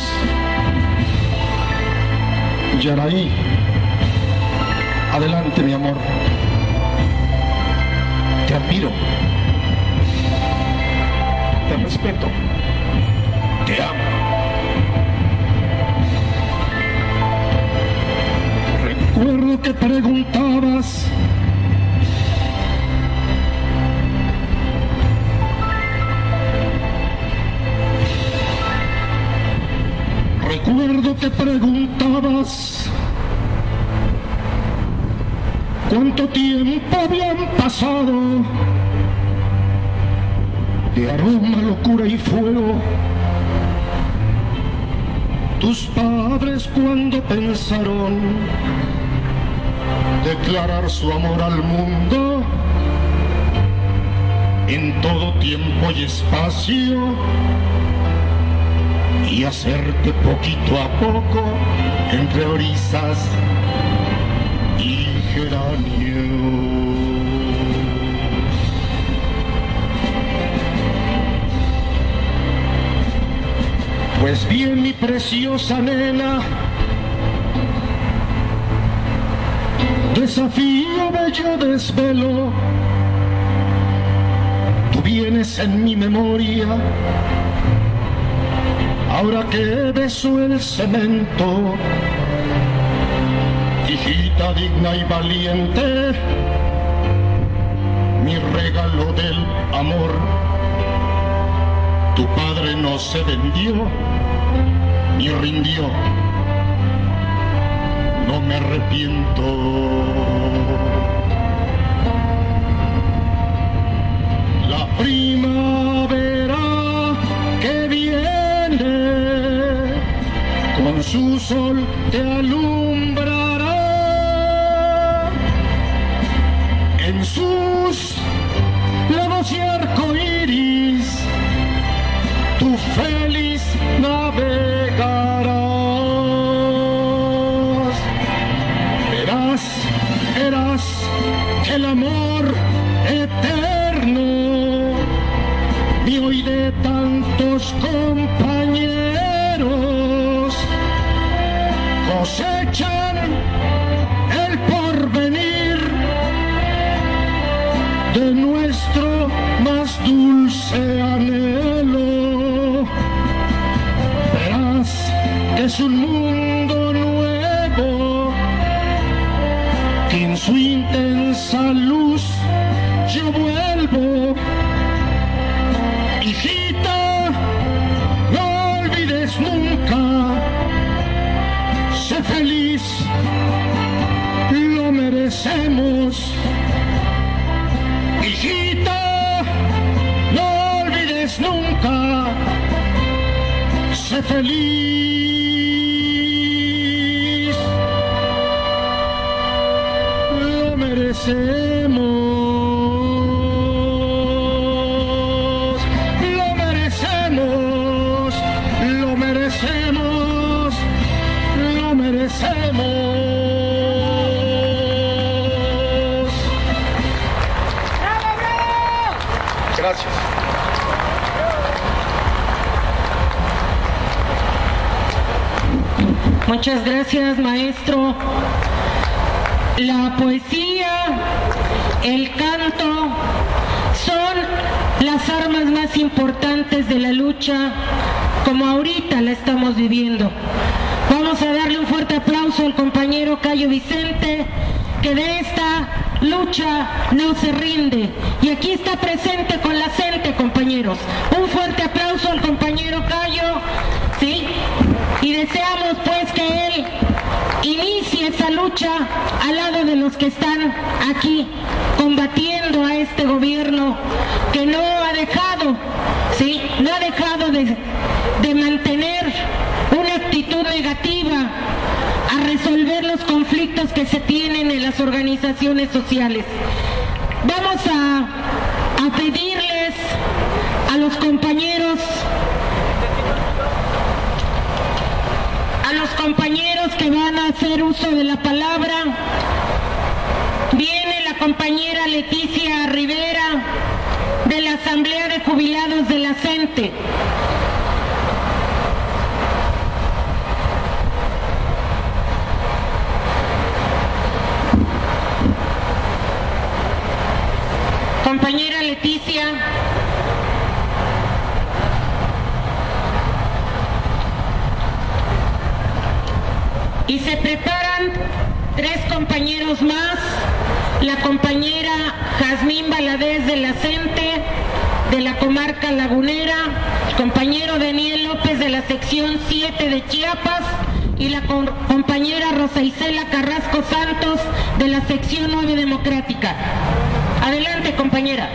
Yaraí, adelante mi amor, te admiro, te respeto, te amo. Recuerdo que preguntabas cuánto tiempo habían pasado de aroma, locura y fuego. Tus padres cuando pensaron declarar su amor al mundo en todo tiempo y espacio, y hacerte poquito a poco entre orizas y geranios. Pues bien, mi preciosa nena, desafío bello desvelo, tú vienes en mi memoria, ahora que beso el cemento. Hijita digna y valiente, mi regalo del amor. Tu padre no se vendió ni rindió, no me arrepiento. La primavera que viene con su sol te alumbrará, en sus lagos y arcoíris tú feliz navegarás. Verás el amor eterno mío y de tantos compañeros, cosechan el porvenir de nuestro más dulce anhelo. Verás que es un mundo nuevo, que en su intensa luz yo vuelvo. Hijita, no olvides nunca, sé feliz, lo merecemos. Hijita, no olvides nunca, sé feliz, lo merecemos. Gracias. Muchas gracias, maestro. La poesía, el canto son las armas más importantes de la lucha, como ahorita la estamos viviendo. Vamos a darle un fuerte aplauso al compañero Cayo Vicente, que de esta lucha no se rinde. Y aquí está presente con la CENTE, compañeros. Un fuerte aplauso al compañero Cayo, ¿sí? Y deseamos pues que él inicie esa lucha al lado de los que están aquí combatiendo a este gobierno que no ha dejado, ¿sí? No ha dejado de mantener una actitud negativa a resolver los conflictos que se tienen en las organizaciones sociales. Vamos a pedirles a los compañeros que van a hacer uso de la palabra. Viene la compañera Leticia Rivera de la Asamblea de Jubilados de la CENTE. Compañera Leticia. Y se preparan 3 compañeros más, la compañera Jazmín Valadez de la CENTE, de la comarca lagunera, el compañero Daniel López de la sección 7 de Chiapas y la compañera Rosa Isela Carrasco Santos de la sección 9 democrática. Adelante, compañera.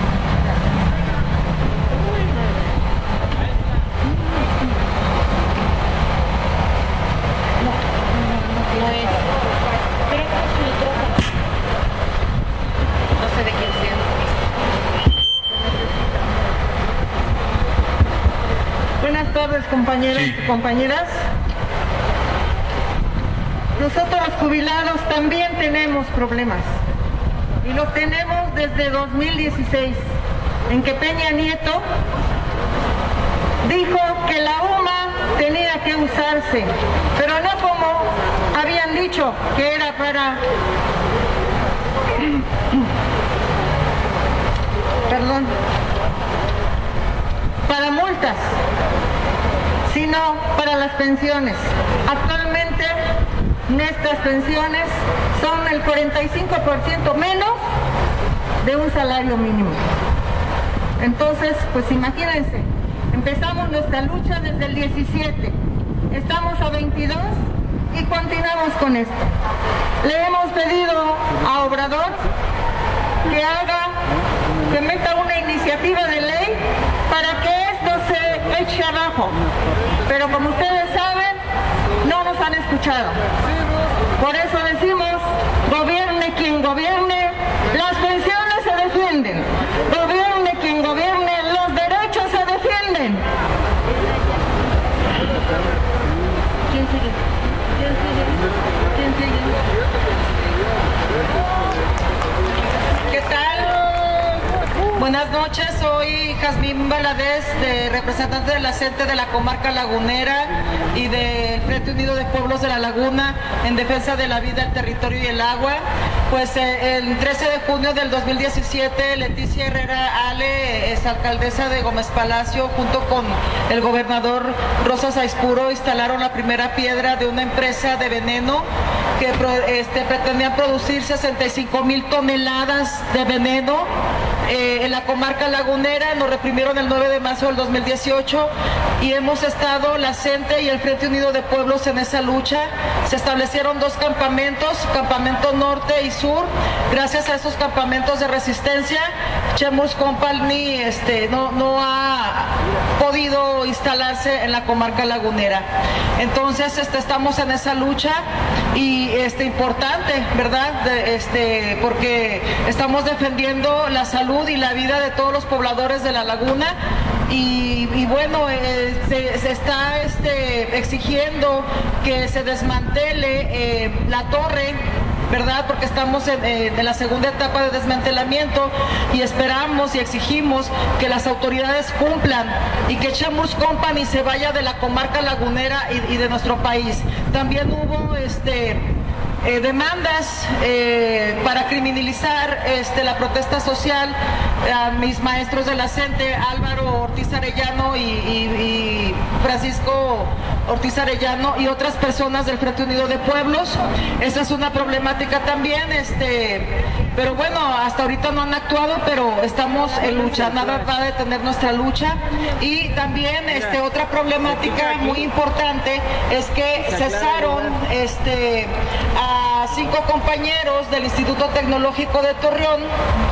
Buenas tardes, compañeros y compañeras. Nosotros los jubilados también tenemos problemas y los tenemos desde 2016, en que Peña Nieto dijo que la UMA tenía que usarse, pero no como habían dicho, que era para para multas, sino para las pensiones. Actualmente nuestras pensiones son el 45% menos de un salario mínimo. Entonces, pues imagínense, empezamos nuestra lucha desde el 17, estamos a 22 y continuamos con esto. Le hemos pedido a Obrador que meta una iniciativa de ley para que esto se eche abajo. Pero como ustedes saben, no nos han escuchado. Por eso decimos, gobierne quien gobierne, las pensiones se defienden. Gobierne quien gobierne, los derechos se defienden. ¿Quién sigue? ¿Quién sigue? ¿Quién sigue? ¿Qué tal? Buenas noches, soy Jazmín Valadez, representante de la CENTE de la comarca lagunera y del Frente Unido de Pueblos de la Laguna en defensa de la vida, el territorio y el agua. Pues el 13 de junio del 2017, Leticia Herrera Ale, exalcaldesa de Gómez Palacio, junto con el gobernador Rosas Aispuro, instalaron la primera piedra de una empresa de veneno que pretendían producir 65,000 toneladas de veneno en la comarca lagunera. Nos reprimieron el 9 de marzo del 2018 y hemos estado la CENTE y el Frente Unido de Pueblos en esa lucha. Se establecieron 2 campamentos, campamento norte y sur. Gracias a esos campamentos de resistencia, Chemus Company no ha podido instalarse en la comarca lagunera. Entonces estamos en esa lucha y importante, ¿verdad? Porque estamos defendiendo la salud y la vida de todos los pobladores de la laguna y bueno, se está exigiendo que se desmantele la torre, ¿verdad? Porque estamos en la segunda etapa de desmantelamiento y esperamos y exigimos que las autoridades cumplan y que Chemus Company se vaya de la comarca lagunera y de nuestro país. También hubo demandas para criminalizar la protesta social a mis maestros de la CENTE, Álvaro Ortiz Arellano y Francisco Ortiz Arellano y otras personas del Frente Unido de Pueblos. Esa es una problemática también, pero bueno, hasta ahorita no han actuado, pero estamos en lucha, nada va a detener nuestra lucha. Y también otra problemática muy importante es que cesaron a 5 compañeros del Instituto Tecnológico de Torreón,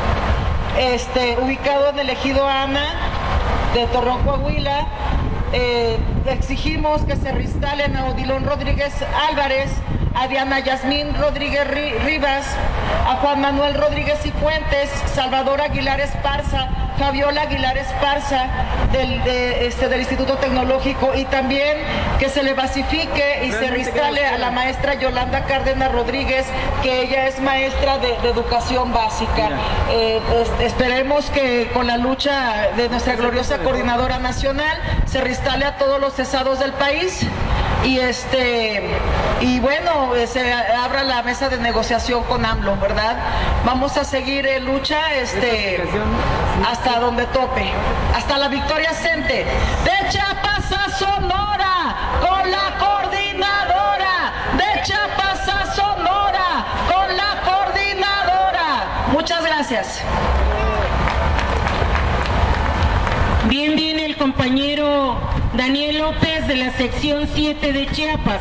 ubicado en el ejido Ana de Torreón, Coahuila. Exigimos que se reinstalen a Odilon Rodríguez Álvarez, a Diana Yasmín Rodríguez Rivas, a Juan Manuel Rodríguez y Fuentes, Salvador Aguilar Esparza, Fabiola Aguilar Esparza del Instituto Tecnológico, y también que se le basifique y se reinstale a la maestra Yolanda Cárdenas Rodríguez, que ella es maestra de educación básica. Esperemos que con la lucha de nuestra gloriosa coordinadora nacional se reinstale a todos los cesados del país y bueno, se abra la mesa de negociación con AMLO, ¿verdad? Vamos a seguir en lucha hasta donde tope, hasta la victoria CENTE de Chiapas a Sonora, con la coordinadora de Chiapas a Sonora, con la coordinadora. Muchas gracias. Bien, viene el compañero Daniel López de la sección 7 de Chiapas.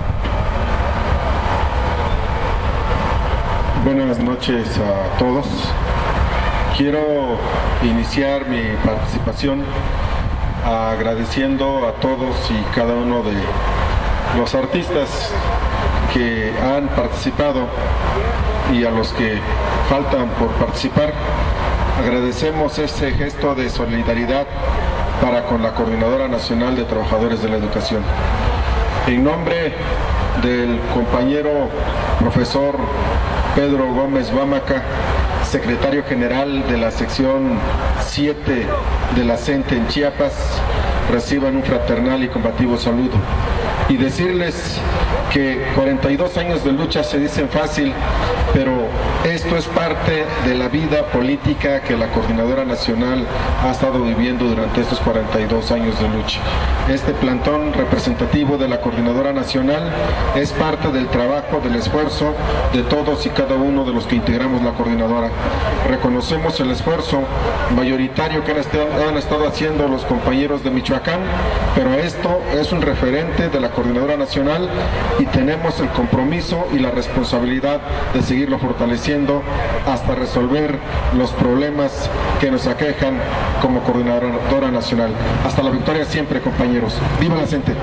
Buenas noches a todos. Quiero iniciar mi participación agradeciendo a todos y cada uno de los artistas que han participado y a los que faltan por participar. Agradecemos este gesto de solidaridad para con la Coordinadora Nacional de Trabajadores de la Educación. En nombre del compañero profesor Pedro Gómez Bámaca, secretario general de la sección 7 de la CENTE en Chiapas, reciban un fraternal y combativo saludo. y decirles que 42 años de lucha se dicen fácil, pero esto es parte de la vida política que la Coordinadora Nacional ha estado viviendo durante estos 42 años de lucha. Este plantón representativo de la Coordinadora Nacional es parte del trabajo, del esfuerzo de todos y cada uno de los que integramos la Coordinadora. Reconocemos el esfuerzo mayoritario que han estado haciendo los compañeros de Michoacán, pero esto es un referente de la Coordinadora Nacional y tenemos el compromiso y la responsabilidad de seguirlo fortaleciendo hasta resolver los problemas que nos aquejan como Coordinadora Nacional. Hasta la victoria siempre, compañeros. ¡Viva la gente!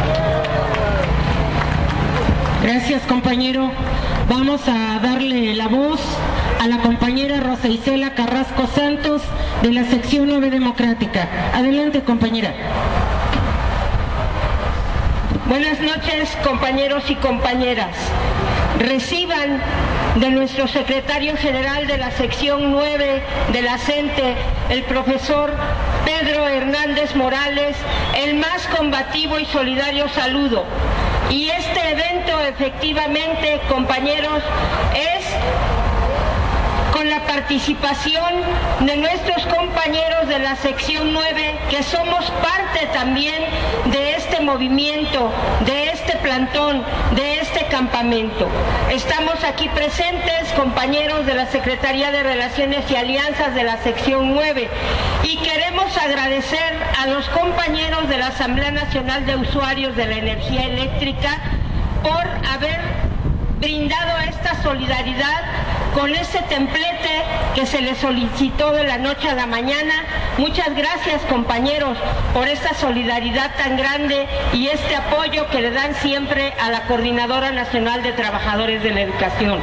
Gracias, compañero. Vamos a darle la voz a la compañera Rosa Isela Carrasco Santos de la sección 9 Democrática. Adelante, compañera. Buenas noches, compañeros y compañeras. Reciban de nuestro secretario general de la sección 9 de la CENTE, el profesor Pedro Hernández Morales, el más combativo y solidario saludo. Y este evento, efectivamente, compañeros, es con la participación de nuestros compañeros de la sección 9, que somos parte también de este movimiento, de este plantón, de este campamento. Estamos aquí presentes, compañeros de la Secretaría de Relaciones y Alianzas de la sección 9, y queremos agradecer a los compañeros de la Asamblea Nacional de Usuarios de la Energía Eléctrica por haber brindado esta solidaridad con ese templete que se les solicitó de la noche a la mañana. Muchas gracias, compañeros, por esta solidaridad tan grande y este apoyo que le dan siempre a la Coordinadora Nacional de Trabajadores de la Educación.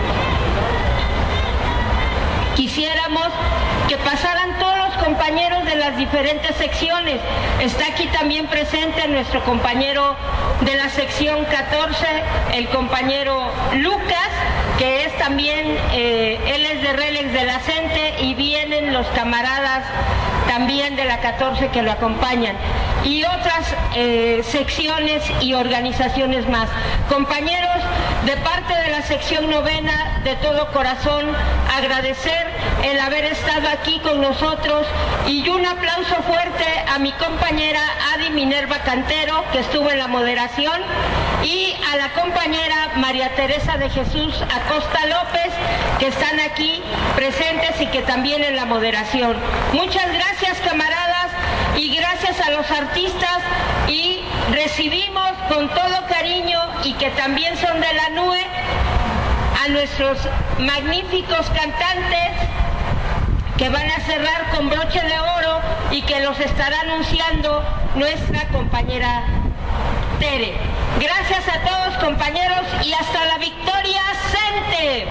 Quisiéramos que pasaran todos los compañeros de las diferentes secciones. Está aquí también presente nuestro compañero de la sección 14, el compañero Lucas, que es también, él es de Relex de la CENTE, y vienen los camaradas también de la 14 que lo acompañan, y otras secciones y organizaciones más. Compañeros, de parte de la sección 9, de todo corazón, agradecer el haber estado aquí con nosotros, y un aplauso fuerte a mi compañera Adi Minerva Cantero, que estuvo en la moderación, y a la compañera María Teresa de Jesús Acosta López, que están aquí presentes y que también en la moderación. Muchas gracias, camaradas, y gracias a los artistas, y recibimos con todo cariño, y que también son de la NUE, a nuestros magníficos cantantes que van a cerrar con broche de oro y que los estará anunciando nuestra compañera Tere. Gracias a todos, compañeros, y hasta la victoria, CENTE.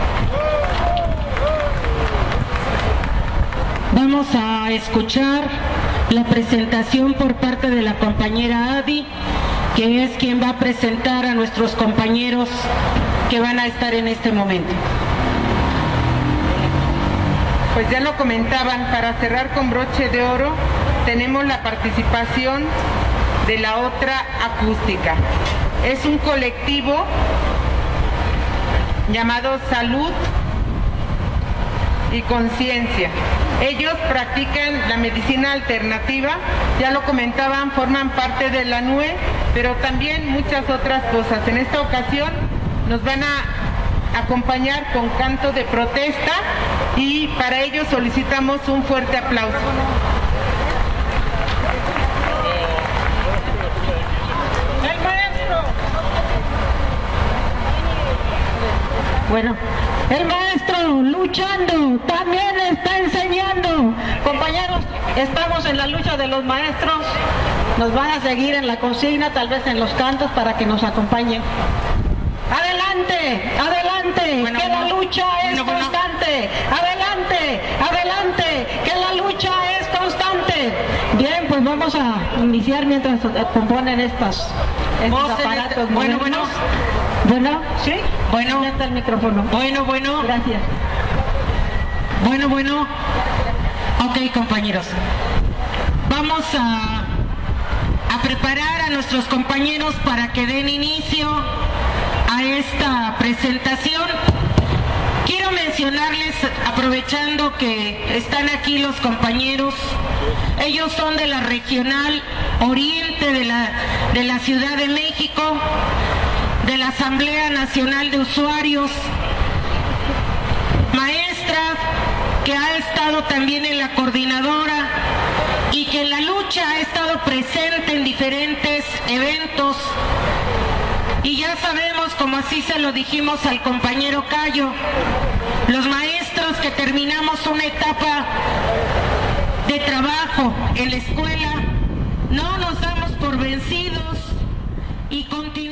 Vamos a escuchar la presentación por parte de la compañera Adi, que es quien va a presentar a nuestros compañeros que van a estar en este momento. Pues ya lo comentaban, para cerrar con broche de oro tenemos la participación de la otra acústica. Es un colectivo llamado Salud y Conciencia. Ellos practican la medicina alternativa, ya lo comentaban, forman parte de la NUE, pero también muchas otras cosas. En esta ocasión nos van a acompañar con canto de protesta, y para ello solicitamos un fuerte aplauso. ¡El maestro! Bueno, el maestro luchando también está enseñando. Compañeros, estamos en la lucha de los maestros. Nos van a seguir en la consigna, tal vez en los cantos, para que nos acompañen. Adelante, adelante, que la lucha es constante. Adelante, adelante, que la lucha es constante. Bien, pues vamos a iniciar mientras componen estos aparatos. Bueno, ¿sí? Bueno. Ya está el micrófono. Bueno. Gracias. Bueno. Ok, compañeros. Vamos a a preparar a nuestros compañeros para que den inicio a esta presentación. Quiero mencionarles, aprovechando que están aquí los compañeros, ellos son de la Regional Oriente de la Ciudad de México, de la Asamblea Nacional de Usuarios, maestra que ha estado también en la coordinadora y que en la lucha ha estado presente en diferentes eventos. Y ya sabemos, como así se lo dijimos al compañero Cayo, los maestros que terminamos una etapa de trabajo en la escuela, no nos damos por vencidos y continuamos